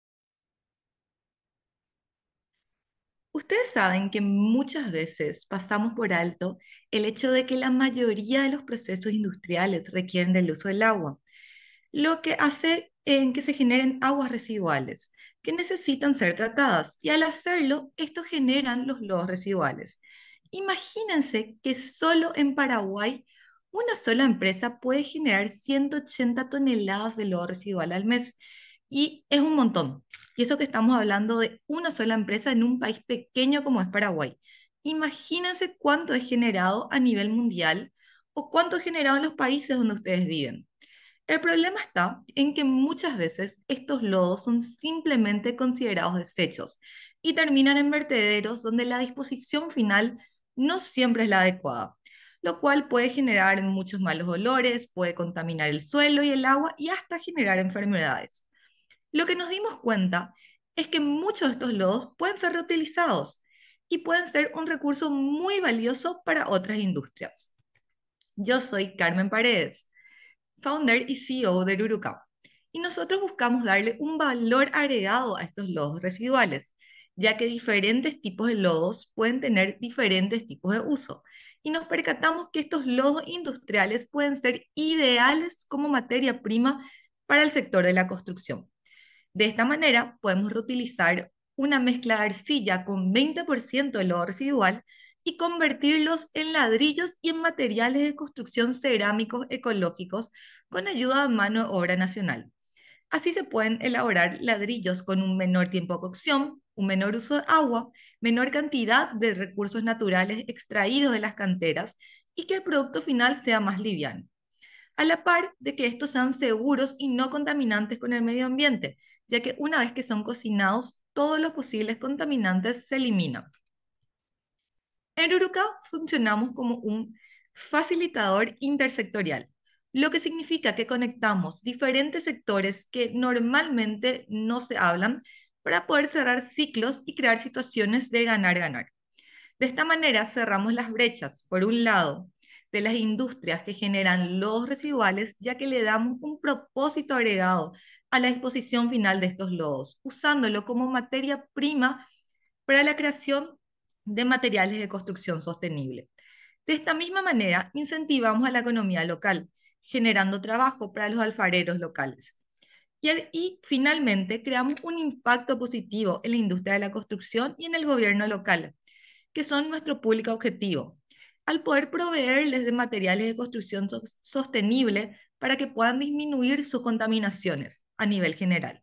Ustedes saben que muchas veces pasamos por alto el hecho de que la mayoría de los procesos industriales requieren del uso del agua, lo que hace que se generen aguas residuales que necesitan ser tratadas y al hacerlo, estos generan los lodos residuales. Imagínense que solo en Paraguay una sola empresa puede generar 180 toneladas de lodo residual al mes y es un montón. Y eso que estamos hablando de una sola empresa en un país pequeño como es Paraguay. Imagínense cuánto es generado a nivel mundial o cuánto es generado en los países donde ustedes viven. El problema está en que muchas veces estos lodos son simplemente considerados desechos y terminan en vertederos donde la disposición final no siempre es la adecuada, lo cual puede generar muchos malos olores, puede contaminar el suelo y el agua y hasta generar enfermedades. Lo que nos dimos cuenta es que muchos de estos lodos pueden ser reutilizados y pueden ser un recurso muy valioso para otras industrias. Yo soy Carmen Paredes, founder y CEO de Ruruca, y nosotros buscamos darle un valor agregado a estos lodos residuales, ya que diferentes tipos de lodos pueden tener diferentes tipos de uso, y nos percatamos que estos lodos industriales pueden ser ideales como materia prima para el sector de la construcción. De esta manera, podemos reutilizar una mezcla de arcilla con 20% de lodo residual y convertirlos en ladrillos y en materiales de construcción cerámicos ecológicos con ayuda de mano de obra nacional. Así se pueden elaborar ladrillos con un menor tiempo de cocción, un menor uso de agua, menor cantidad de recursos naturales extraídos de las canteras y que el producto final sea más liviano, a la par de que estos sean seguros y no contaminantes con el medio ambiente, ya que una vez que son cocinados, todos los posibles contaminantes se eliminan. En Ruruca funcionamos como un facilitador intersectorial, lo que significa que conectamos diferentes sectores que normalmente no se hablan para poder cerrar ciclos y crear situaciones de ganar-ganar. De esta manera cerramos las brechas, por un lado, de las industrias que generan lodos residuales, ya que le damos un propósito agregado a la disposición final de estos lodos, usándolo como materia prima para la creación de materiales de construcción sostenible. De esta misma manera, incentivamos a la economía local, generando trabajo para los alfareros locales. Y finalmente, creamos un impacto positivo en la industria de la construcción y en el gobierno local, que son nuestro público objetivo, al poder proveerles de materiales de construcción sostenible para que puedan disminuir sus contaminaciones a nivel general.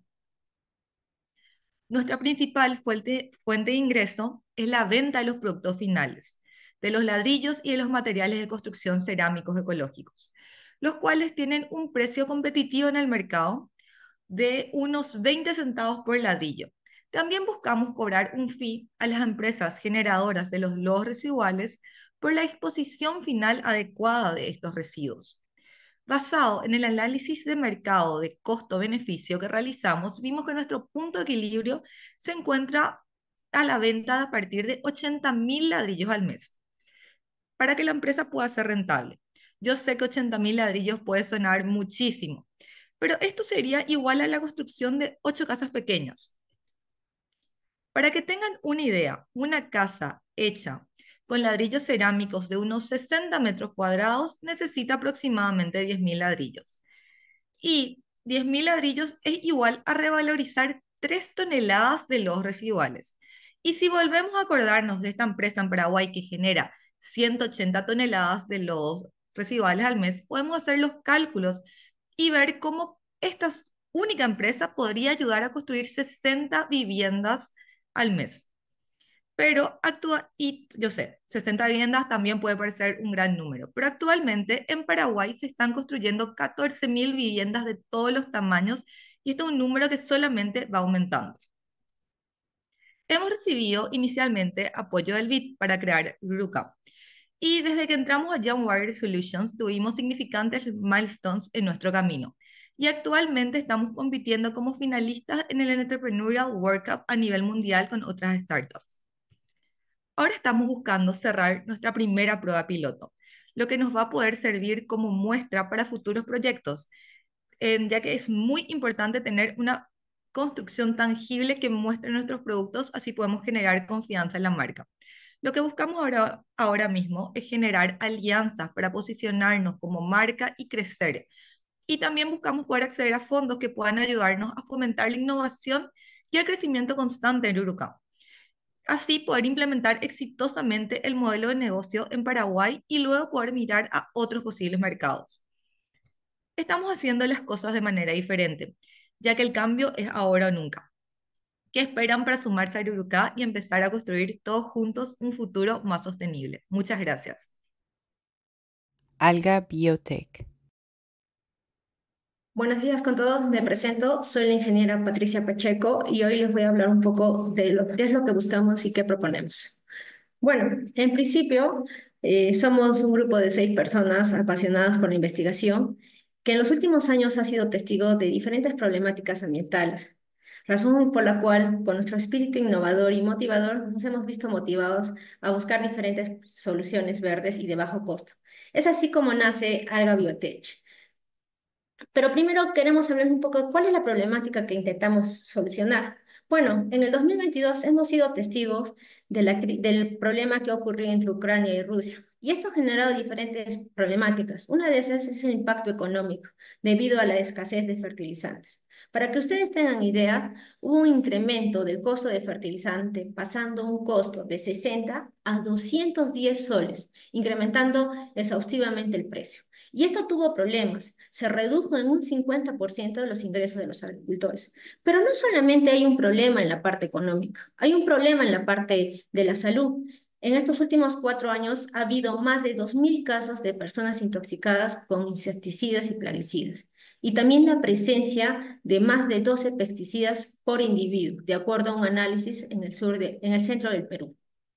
Nuestra principal fuente de ingreso es la venta de los productos finales, de los ladrillos y de los materiales de construcción cerámicos ecológicos, los cuales tienen un precio competitivo en el mercado de unos 20 centavos por ladrillo. También buscamos cobrar un fee a las empresas generadoras de los lodos residuales por la disposición final adecuada de estos residuos. Basado en el análisis de mercado de costo-beneficio que realizamos, vimos que nuestro punto de equilibrio se encuentra a la venta a partir de 80.000 ladrillos al mes, para que la empresa pueda ser rentable. Yo sé que 80.000 ladrillos puede sonar muchísimo, pero esto sería igual a la construcción de 8 casas pequeñas. Para que tengan una idea, una casa hecha con ladrillos cerámicos de unos 60 metros cuadrados necesita aproximadamente 10.000 ladrillos. Y 10.000 ladrillos es igual a revalorizar 3 toneladas de los residuales. Y si volvemos a acordarnos de esta empresa en Paraguay que genera 180 toneladas de los residuales al mes, podemos hacer los cálculos y ver cómo esta única empresa podría ayudar a construir 60 viviendas al mes. Pero y yo sé, 60 viviendas también puede parecer un gran número, pero actualmente en Paraguay se están construyendo 14.000 viviendas de todos los tamaños y esto es un número que solamente va aumentando. Hemos recibido inicialmente apoyo del BID para crear Gruca. Y desde que entramos a Young Wire Solutions tuvimos significantes milestones en nuestro camino. Y actualmente estamos compitiendo como finalistas en el Entrepreneurial World Cup a nivel mundial con otras startups. Ahora estamos buscando cerrar nuestra primera prueba piloto, lo que nos va a poder servir como muestra para futuros proyectos, ya que es muy importante tener una construcción tangible que muestre nuestros productos, así podemos generar confianza en la marca. Lo que buscamos ahora mismo es generar alianzas para posicionarnos como marca y crecer. Y también buscamos poder acceder a fondos que puedan ayudarnos a fomentar la innovación y el crecimiento constante en Urucao. Así poder implementar exitosamente el modelo de negocio en Paraguay y luego poder mirar a otros posibles mercados. Estamos haciendo las cosas de manera diferente, ya que el cambio es ahora o nunca. ¿Qué esperan para sumarse a Urucá y empezar a construir todos juntos un futuro más sostenible? Muchas gracias. Alga Biotech. Buenos días con todos, me presento, soy la ingeniera Patricia Pacheco y hoy les voy a hablar un poco de qué es lo que buscamos y qué proponemos. Bueno, en principio somos un grupo de 6 personas apasionadas por la investigación que en los últimos años ha sido testigo de diferentes problemáticas ambientales, razón por la cual con nuestro espíritu innovador y motivador nos hemos visto motivados a buscar diferentes soluciones verdes y de bajo costo. Es así como nace Alga Biotech. Pero primero queremos hablar un poco de cuál es la problemática que intentamos solucionar. Bueno, en el 2022 hemos sido testigos del problema que ocurrió entre Ucrania y Rusia. Y esto ha generado diferentes problemáticas. Una de esas es el impacto económico, debido a la escasez de fertilizantes. Para que ustedes tengan idea, hubo un incremento del costo de fertilizante, pasando un costo de 60 a 210 soles, incrementando exhaustivamente el precio. Y esto tuvo problemas, se redujo en un 50% de los ingresos de los agricultores. Pero no solamente hay un problema en la parte económica, hay un problema en la parte de la salud. En estos últimos 4 años ha habido más de 2.000 casos de personas intoxicadas con insecticidas y plaguicidas. Y también la presencia de más de 12 pesticidas por individuo, de acuerdo a un análisis en el centro del Perú.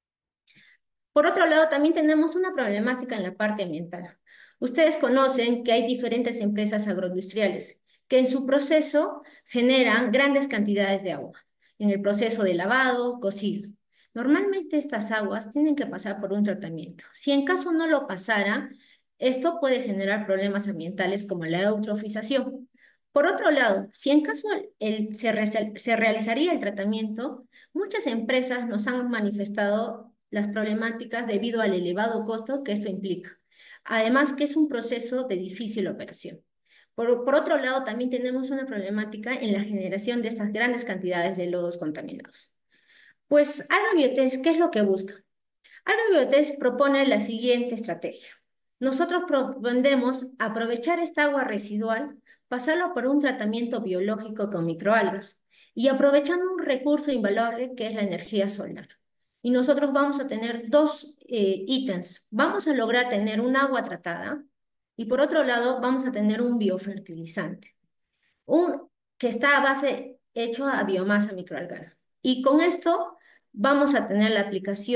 Por otro lado, también tenemos una problemática en la parte ambiental. Ustedes conocen que hay diferentes empresas agroindustriales que en su proceso generan grandes cantidades de agua, en el proceso de lavado, cocido. Normalmente estas aguas tienen que pasar por un tratamiento. Si en caso no lo pasara, esto puede generar problemas ambientales como la eutrofización. Por otro lado, si en caso se realizaría el tratamiento, muchas empresas nos han manifestado las problemáticas debido al elevado costo que esto implica. Además, que es un proceso de difícil operación. Por otro lado, también tenemos una problemática en la generación de estas grandes cantidades de lodos contaminados. Pues Alga Biotech, ¿qué es lo que busca? Alga Biotech propone la siguiente estrategia. Nosotros pretendemos aprovechar esta agua residual, pasarlo por un tratamiento biológico con microalgas y aprovechando un recurso invaluable que es la energía solar. Y nosotros vamos a tener 2 ítems. Vamos a lograr tener un agua tratada y por otro lado vamos a tener un biofertilizante, que está a base hecho a biomasa microalgal. Y con esto vamos a tener la aplicación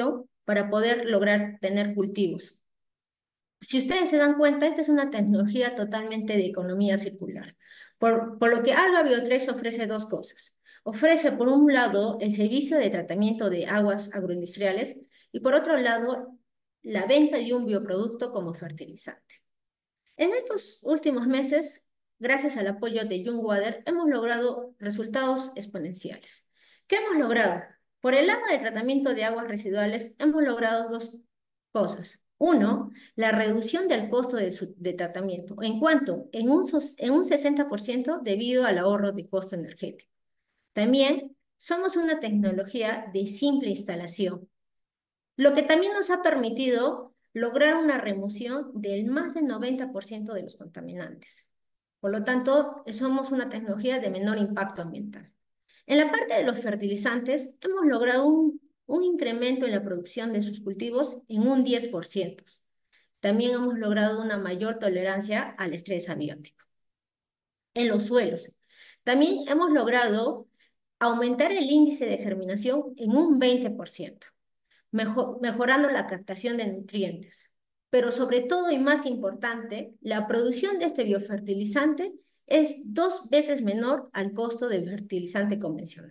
para poder lograr tener cultivos. Si ustedes se dan cuenta, esta es una tecnología totalmente de economía circular, por lo que Alga Biotres ofrece dos cosas. Ofrece, por un lado, el servicio de tratamiento de aguas agroindustriales y, por otro lado, la venta de un bioproducto como fertilizante. En estos últimos meses, gracias al apoyo de Young Water, hemos logrado resultados exponenciales. ¿Qué hemos logrado? Por el lado del tratamiento de aguas residuales, hemos logrado dos cosas. Uno, la reducción del costo de tratamiento, en un 60% debido al ahorro de costo energético. También somos una tecnología de simple instalación, lo que también nos ha permitido lograr una remoción del más del 90% de los contaminantes. Por lo tanto, somos una tecnología de menor impacto ambiental. En la parte de los fertilizantes, hemos logrado un incremento en la producción de sus cultivos en un 10%. También hemos logrado una mayor tolerancia al estrés abiótico. En los suelos, también hemos logrado aumentar el índice de germinación en un 20%, mejorando la captación de nutrientes. Pero sobre todo y más importante, la producción de este biofertilizante es 2 veces menor al costo del fertilizante convencional.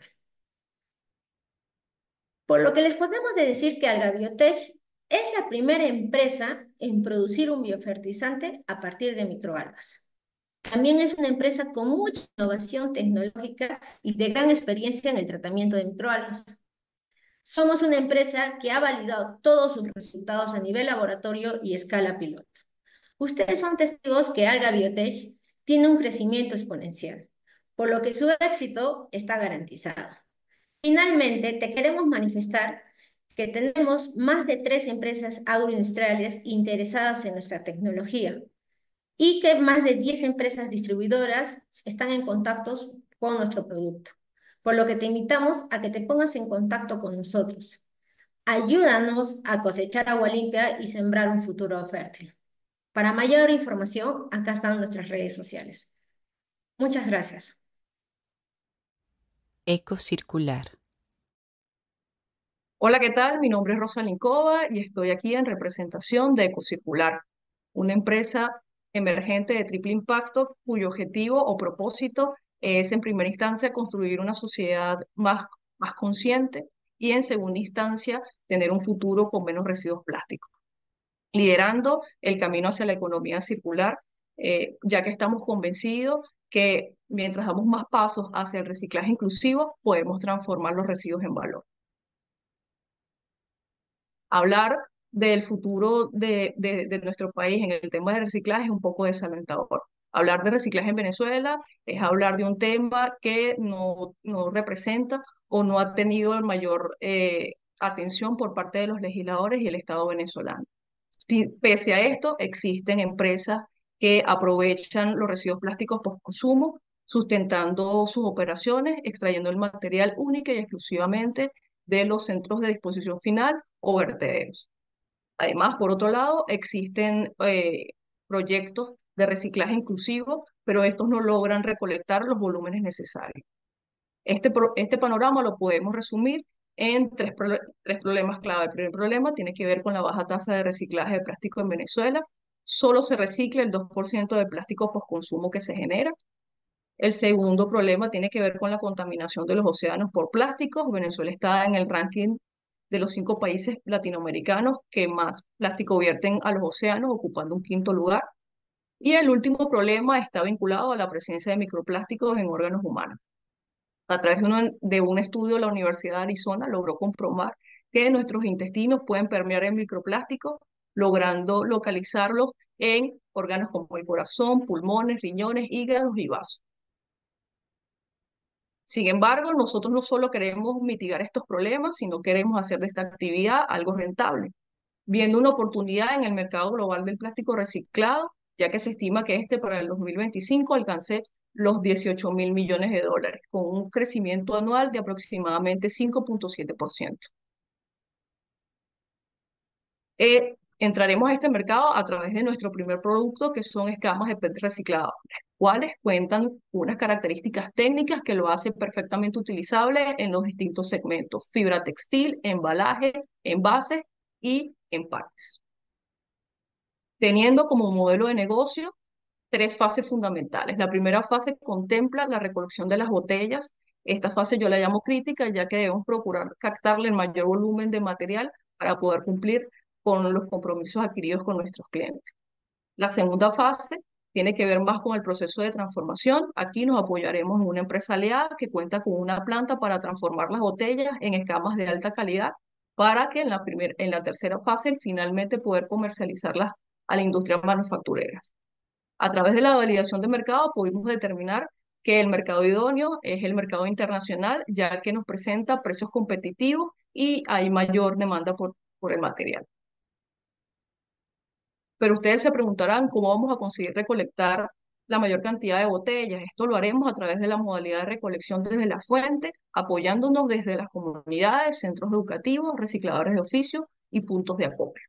Por lo que les podemos decir que Alga Biotech es la primera empresa en producir un biofertilizante a partir de microalgas. También es una empresa con mucha innovación tecnológica y de gran experiencia en el tratamiento de microalgas. Somos una empresa que ha validado todos sus resultados a nivel laboratorio y escala piloto. Ustedes son testigos que Alga Biotech tiene un crecimiento exponencial, por lo que su éxito está garantizado. Finalmente, te queremos manifestar que tenemos más de 3 empresas agroindustriales interesadas en nuestra tecnología y que más de 10 empresas distribuidoras están en contacto con nuestro producto. Por lo que te invitamos a que te pongas en contacto con nosotros. Ayúdanos a cosechar agua limpia y sembrar un futuro fértil. Para mayor información, acá están nuestras redes sociales. Muchas gracias. Ecocircular. Hola, ¿qué tal? Mi nombre es Rosalind Cova y estoy aquí en representación de Ecocircular, una empresa emergente de triple impacto cuyo objetivo o propósito es en primera instancia construir una sociedad más consciente y en segunda instancia tener un futuro con menos residuos plásticos, liderando el camino hacia la economía circular, ya que estamos convencidos que mientras damos más pasos hacia el reciclaje inclusivo, podemos transformar los residuos en valor. Hablar del futuro de nuestro país en el tema de reciclaje es un poco desalentador. Hablar de reciclaje en Venezuela es hablar de un tema que no representa o no ha tenido el mayor atención por parte de los legisladores y el Estado venezolano. Pese a esto, existen empresas que aprovechan los residuos plásticos post consumo, sustentando sus operaciones, extrayendo el material única y exclusivamente de los centros de disposición final o vertederos. Además, por otro lado, existen proyectos de reciclaje inclusivo, pero estos no logran recolectar los volúmenes necesarios. Este panorama lo podemos resumir en tres problemas clave. El primer problema tiene que ver con la baja tasa de reciclaje de plástico en Venezuela. Solo se recicla el 2% de plástico postconsumo que se genera. El segundo problema tiene que ver con la contaminación de los océanos por plásticos. Venezuela está en el ranking de los 5 países latinoamericanos que más plástico vierten a los océanos, ocupando un 5.º lugar. Y el último problema está vinculado a la presencia de microplásticos en órganos humanos. A través de un estudio, la Universidad de Arizona logró comprobar que nuestros intestinos pueden permear en microplásticos, logrando localizarlos en órganos como el corazón, pulmones, riñones, hígados y vasos. Sin embargo, nosotros no solo queremos mitigar estos problemas, sino queremos hacer de esta actividad algo rentable, viendo una oportunidad en el mercado global del plástico reciclado, ya que se estima que para el 2025 alcance los 18.000 millones de dólares, con un crecimiento anual de aproximadamente 5.7%. Entraremos a este mercado a través de nuestro primer producto, que son escamas de PET reciclados, las cuales cuentan unas características técnicas que lo hacen perfectamente utilizable en los distintos segmentos: fibra textil, embalaje, envases y en parques, teniendo como modelo de negocio tres fases fundamentales. La primera fase contempla la recolección de las botellas. Esta fase yo la llamo crítica, ya que debemos procurar captarle el mayor volumen de material para poder cumplir con los compromisos adquiridos con nuestros clientes. La segunda fase tiene que ver más con el proceso de transformación. Aquí nos apoyaremos en una empresa aliada que cuenta con una planta para transformar las botellas en escamas de alta calidad para que en la tercera fase finalmente poder comercializarlas a la industria manufacturera. A través de la validación de mercado pudimos determinar que el mercado idóneo es el mercado internacional, ya que nos presenta precios competitivos y hay mayor demanda por el material. Pero ustedes se preguntarán cómo vamos a conseguir recolectar la mayor cantidad de botellas. Esto lo haremos a través de la modalidad de recolección desde la fuente, apoyándonos desde las comunidades, centros educativos, recicladores de oficio y puntos de acopio.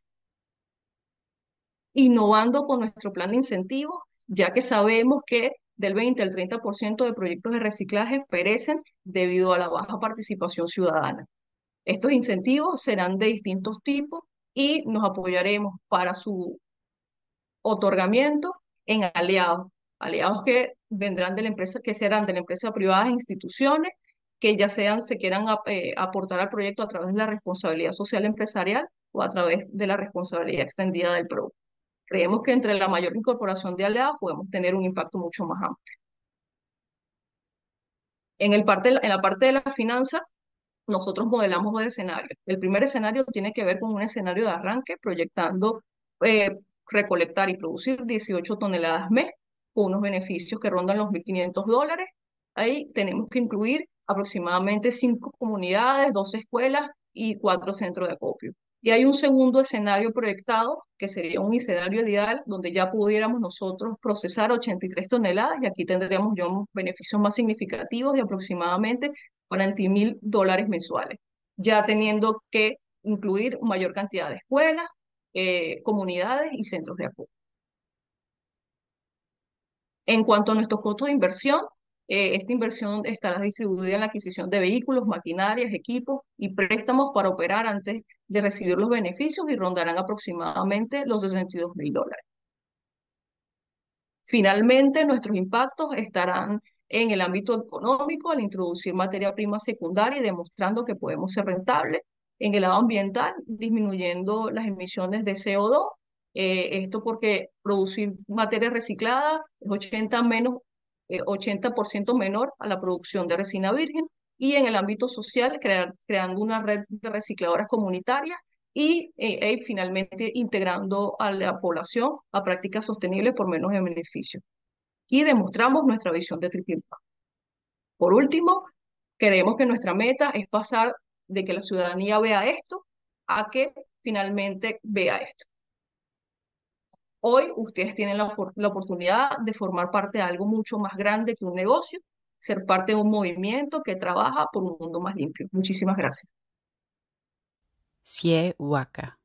Innovando con nuestro plan de incentivos, ya que sabemos que del 20 al 30% de proyectos de reciclaje perecen debido a la baja participación ciudadana. Estos incentivos serán de distintos tipos y nos apoyaremos para su otorgamiento en aliados que vendrán de la empresa, que serán de la empresa privada e instituciones que ya se quieran aportar al proyecto a través de la responsabilidad social empresarial o a través de la responsabilidad extendida del producto. Creemos que entre la mayor incorporación de aliados podemos tener un impacto mucho más amplio. En la parte de la finanza, nosotros modelamos dos escenarios. El primer escenario tiene que ver con un escenario de arranque, proyectando recolectar y producir 18 toneladas mes, con unos beneficios que rondan los $1.500. Ahí tenemos que incluir aproximadamente 5 comunidades, 2 escuelas y 4 centros de acopio. Y hay un segundo escenario proyectado, que sería un escenario ideal, donde ya pudiéramos nosotros procesar 83 toneladas, y aquí tendríamos ya un beneficio más significativo de aproximadamente $40.000 mensuales, ya teniendo que incluir mayor cantidad de escuelas, comunidades y centros de acopio. En cuanto a nuestros costos de inversión, esta inversión estará distribuida en la adquisición de vehículos, maquinarias, equipos y préstamos para operar antes de recibir los beneficios y rondarán aproximadamente los $62.000. Finalmente, nuestros impactos estarán en el ámbito económico al introducir materia prima secundaria y demostrando que podemos ser rentables. En el lado ambiental, disminuyendo las emisiones de CO2. Esto porque producir materia reciclada es 80% menor a la producción de resina virgen. Y en el ámbito social, creando una red de recicladoras comunitarias y finalmente integrando a la población a prácticas sostenibles por menos de beneficio. Y demostramos nuestra visión de triple impacto. Por último, creemos que nuestra meta es pasar de que la ciudadanía vea esto a que finalmente vea esto. Hoy ustedes tienen la oportunidad de formar parte de algo mucho más grande que un negocio, ser parte de un movimiento que trabaja por un mundo más limpio. Muchísimas gracias. CIE Huaca.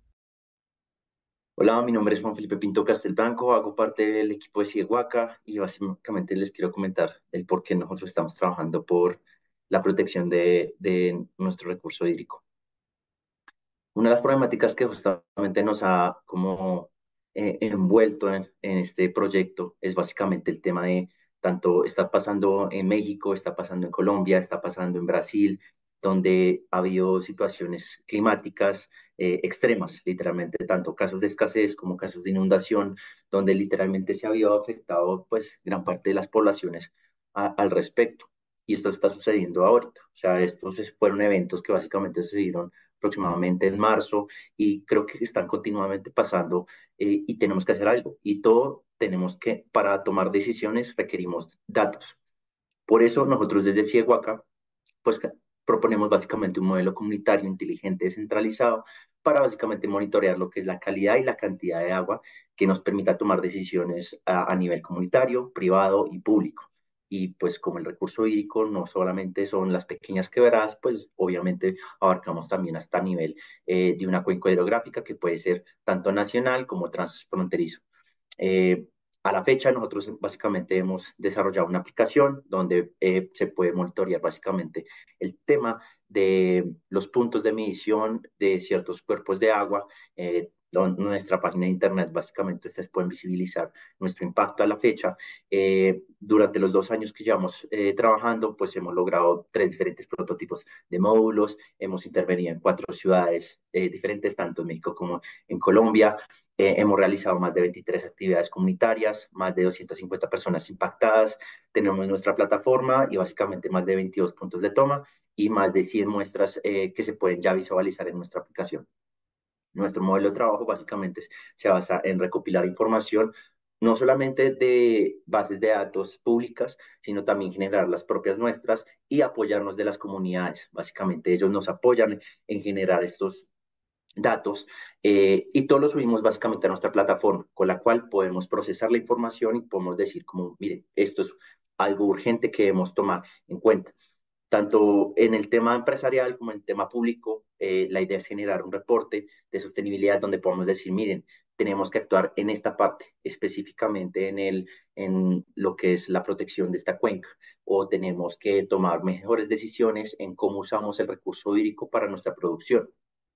Hola, mi nombre es Juan Felipe Pinto Castelblanco, hago parte del equipo de CIE Huaca y básicamente les quiero comentar el por qué nosotros estamos trabajando por la protección de nuestro recurso hídrico. Una de las problemáticas que justamente nos ha como envuelto en este proyecto es básicamente el tema de tanto está pasando en México, está pasando en Colombia, está pasando en Brasil, donde ha habido situaciones climáticas extremas, literalmente, tanto casos de escasez como casos de inundación, donde literalmente se había afectado pues gran parte de las poblaciones al respecto. Y esto está sucediendo ahorita. O sea, estos fueron eventos que básicamente sucedieron aproximadamente en marzo y creo que están continuamente pasando y tenemos que hacer algo. Y todo tenemos que, para tomar decisiones, requerimos datos. Por eso nosotros desde CIE Huaca, pues proponemos básicamente un modelo comunitario inteligente descentralizado para básicamente monitorear lo que es la calidad y la cantidad de agua que nos permita tomar decisiones a nivel comunitario, privado y público. Y pues como el recurso hídrico no solamente son las pequeñas quebradas, pues obviamente abarcamos también hasta a nivel de una cuenca hidrográfica que puede ser tanto nacional como transfronterizo. A la fecha, nosotros básicamente hemos desarrollado una aplicación donde se puede monitorear básicamente el tema de los puntos de medición de ciertos cuerpos de agua. Nuestra página de internet, básicamente, ustedes pueden visibilizar nuestro impacto a la fecha. Durante los 2 años que llevamos trabajando, pues hemos logrado 3 diferentes prototipos de módulos. Hemos intervenido en 4 ciudades diferentes, tanto en México como en Colombia. Hemos realizado más de 23 actividades comunitarias, más de 250 personas impactadas. Tenemos nuestra plataforma y básicamente más de 22 puntos de toma y más de 100 muestras que se pueden ya visualizar en nuestra aplicación. Nuestro modelo de trabajo básicamente se basa en recopilar información, no solamente de bases de datos públicas, sino también generar las propias nuestras y apoyarnos de las comunidades. Básicamente ellos nos apoyan en generar estos datos y todo lo subimos básicamente a nuestra plataforma, con la cual podemos procesar la información y podemos decir como, miren, esto es algo urgente que debemos tomar en cuenta. Tanto en el tema empresarial como en el tema público, la idea es generar un reporte de sostenibilidad donde podamos decir, miren, tenemos que actuar en esta parte, específicamente en lo que es la protección de esta cuenca, o tenemos que tomar mejores decisiones en cómo usamos el recurso hídrico para nuestra producción.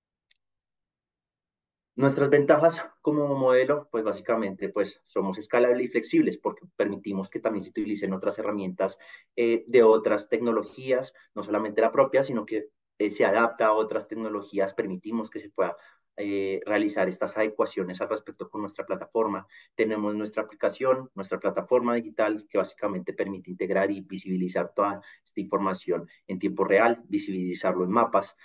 Nuestras ventajas como modelo, pues básicamente pues somos escalables y flexibles porque permitimos que también se utilicen otras herramientas de otras tecnologías, no solamente la propia, sino que se adapta a otras tecnologías, permitimos que se pueda realizar estas adecuaciones al respecto con nuestra plataforma. Tenemos nuestra aplicación, nuestra plataforma digital que básicamente permite integrar y visibilizar toda esta información en tiempo real, visibilizarlo en mapas.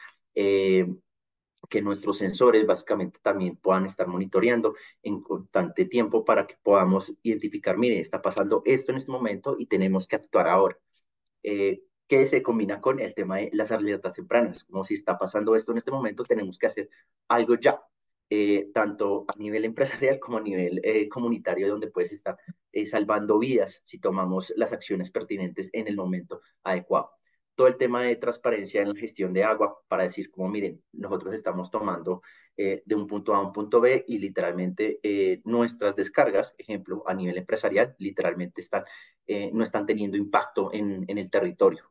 Que nuestros sensores básicamente también puedan estar monitoreando en constante tiempo para que podamos identificar, mire, está pasando esto en este momento y tenemos que actuar ahora. Que se combina con el tema de las alertas tempranas, como si está pasando esto en este momento, tenemos que hacer algo ya, tanto a nivel empresarial como a nivel comunitario, donde puedes estar salvando vidas si tomamos las acciones pertinentes en el momento adecuado. Todo el tema de transparencia en la gestión de agua para decir como miren, nosotros estamos tomando de un punto A a un punto B y literalmente nuestras descargas, ejemplo, a nivel empresarial, literalmente no están teniendo impacto en el territorio.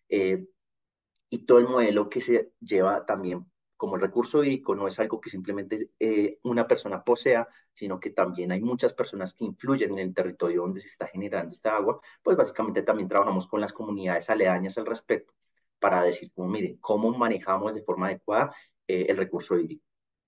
Y todo el modelo que se lleva también como el recurso hídrico no es algo que simplemente una persona posea, sino que también hay muchas personas que influyen en el territorio donde se está generando esta agua, pues básicamente también trabajamos con las comunidades aledañas al respecto para decir, como, miren, cómo manejamos de forma adecuada el recurso hídrico.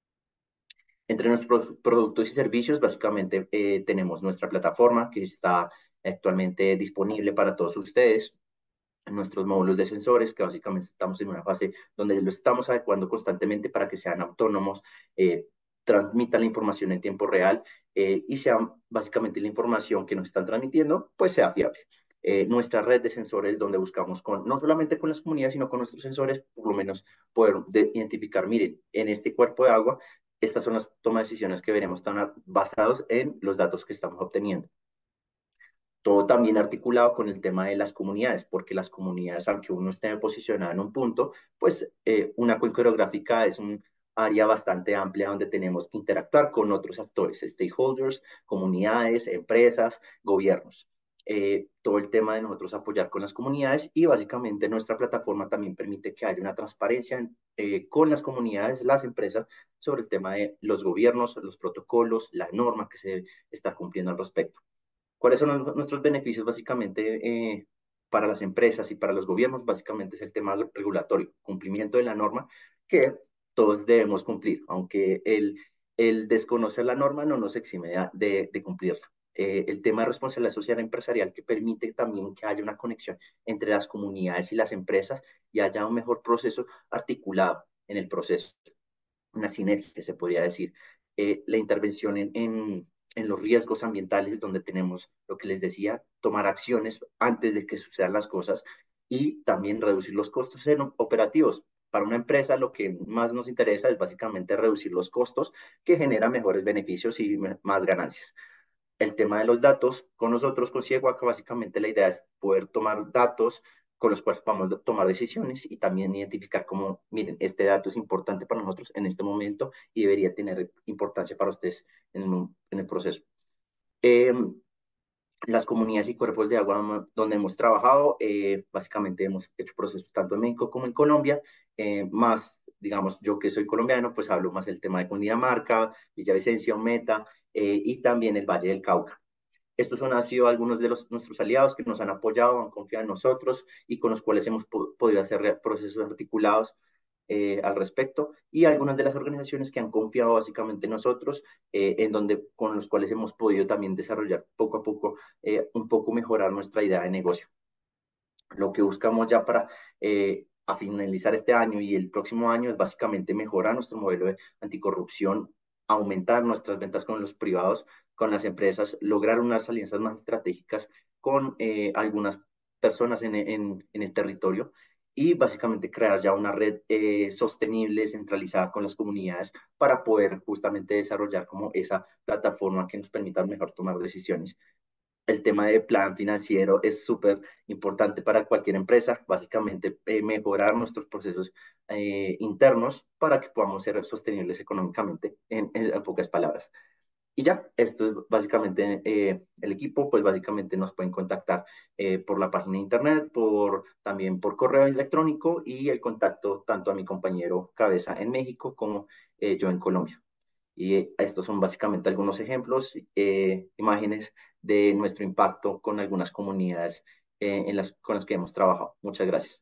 Entre nuestros productos y servicios, básicamente tenemos nuestra plataforma que está actualmente disponible para todos ustedes, nuestros módulos de sensores, que básicamente estamos en una fase donde los estamos adecuando constantemente para que sean autónomos, transmitan la información en tiempo real y sean básicamente la información que nos están transmitiendo, pues sea fiable. Nuestra red de sensores donde buscamos no solamente con las comunidades, sino con nuestros sensores, por lo menos poder identificar, miren, en este cuerpo de agua, estas son las tomas de decisiones que veremos estar basados en los datos que estamos obteniendo. Todo también articulado con el tema de las comunidades, porque las comunidades, aunque uno esté posicionado en un punto, pues una cuenca hidrográfica es un área bastante amplia donde tenemos que interactuar con otros actores, stakeholders, comunidades, empresas, gobiernos. Todo el tema de nosotros apoyar con las comunidades y básicamente nuestra plataforma también permite que haya una transparencia con las comunidades, las empresas, sobre el tema de los gobiernos, los protocolos, la norma que se debe estar cumpliendo al respecto. ¿Cuáles son nuestros beneficios básicamente para las empresas y para los gobiernos? Básicamente es el tema regulatorio, cumplimiento de la norma que todos debemos cumplir, aunque el desconocer la norma no nos exime de cumplirla. El tema de responsabilidad social empresarial que permite también que haya una conexión entre las comunidades y las empresas y haya un mejor proceso articulado en el proceso, una sinergia se podría decir. La intervención en los riesgos ambientales, donde tenemos lo que les decía, tomar acciones antes de que sucedan las cosas y también reducir los costos en operativos. Para una empresa lo que más nos interesa es básicamente reducir los costos que genera mejores beneficios y más ganancias. El tema de los datos, con nosotros, con Cieguaca, básicamente la idea es poder tomar datos con los cuales podamos tomar decisiones y también identificar como, miren, este dato es importante para nosotros en este momento y debería tener importancia para ustedes en el proceso. las comunidades y cuerpos de agua donde hemos trabajado, básicamente hemos hecho procesos tanto en México como en Colombia, más, digamos, yo que soy colombiano, pues hablo más del tema de Cundinamarca, Villavicencio, Meta, y también el Valle del Cauca. Estos han sido algunos de nuestros aliados que nos han apoyado, han confiado en nosotros y con los cuales hemos podido hacer procesos articulados al respecto, y algunas de las organizaciones que han confiado básicamente en nosotros, en donde con los cuales hemos podido también desarrollar poco a poco, un poco mejorar nuestra idea de negocio. Lo que buscamos ya para a finalizar este año y el próximo año es básicamente mejorar nuestro modelo de anticorrupción, aumentar nuestras ventas con los privados, con las empresas, lograr unas alianzas más estratégicas con algunas personas en el territorio y básicamente crear ya una red sostenible, centralizada con las comunidades para poder justamente desarrollar como esa plataforma que nos permita mejor tomar decisiones. El tema de plan financiero es súper importante para cualquier empresa, básicamente mejorar nuestros procesos internos para que podamos ser sostenibles económicamente, en pocas palabras. Y ya, esto es básicamente el equipo, pues básicamente nos pueden contactar por la página de internet, también por correo electrónico y el contacto tanto a mi compañero Cabeza en México como yo en Colombia. Y estos son básicamente algunos ejemplos, imágenes de nuestro impacto con algunas comunidades con las que hemos trabajado. Muchas gracias.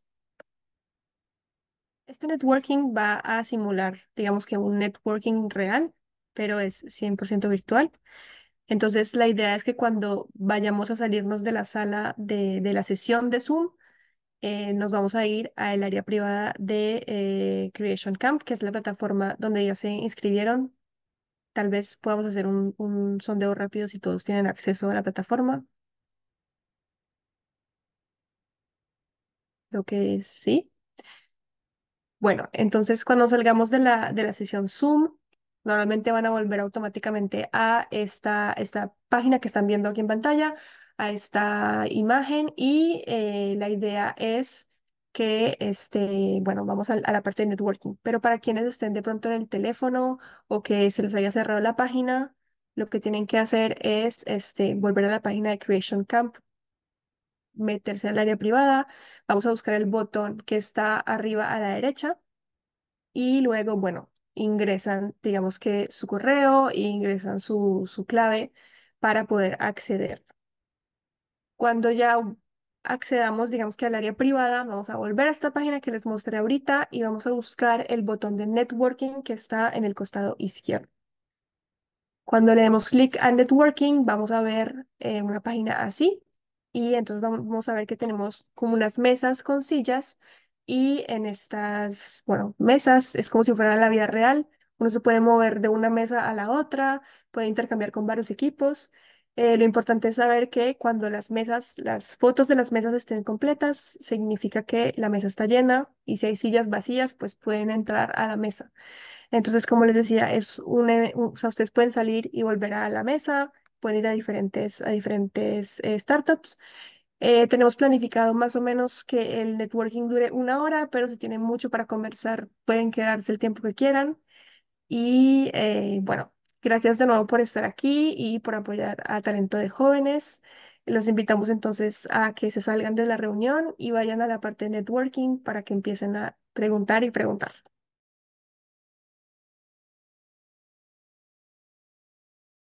Este networking va a simular, digamos que un networking real, pero es 100% virtual. Entonces, la idea es que cuando vayamos a salirnos de la sala de la sesión de Zoom, nos vamos a ir al área privada de Creation Camp, que es la plataforma donde ya se inscribieron. Tal vez podamos hacer un sondeo rápido si todos tienen acceso a la plataforma. Creo que sí. Bueno, entonces cuando salgamos de la sesión Zoom, normalmente van a volver automáticamente a esta página que están viendo aquí en pantalla, a esta imagen y la idea es que, bueno, vamos a la parte de networking, pero para quienes estén de pronto en el teléfono o que se les haya cerrado la página, lo que tienen que hacer es volver a la página de Creation Camp, meterse al área privada, vamos a buscar el botón que está arriba a la derecha y luego, bueno, ingresan, digamos que su correo e ingresan su clave para poder acceder. Cuando ya accedamos, digamos que al área privada, vamos a volver a esta página que les mostré ahorita y vamos a buscar el botón de networking que está en el costado izquierdo. Cuando le demos clic a networking, vamos a ver una página así y entonces vamos a ver que tenemos como unas mesas con sillas y en estas, bueno, mesas es como si fuera la vida real. Uno se puede mover de una mesa a la otra, puede intercambiar con varios equipos. Lo importante es saber que cuando las mesas, las fotos de las mesas estén completas, significa que la mesa está llena y si hay sillas vacías, pues pueden entrar a la mesa. Entonces, como les decía, o sea, ustedes pueden salir y volver a la mesa, pueden ir a diferentes startups. Tenemos planificado más o menos que el networking dure una hora, pero si tienen mucho para conversar, pueden quedarse el tiempo que quieran. Y bueno, gracias de nuevo por estar aquí y por apoyar a Talento de Jóvenes. Los invitamos entonces a que se salgan de la reunión y vayan a la parte de networking para que empiecen a preguntar y preguntar.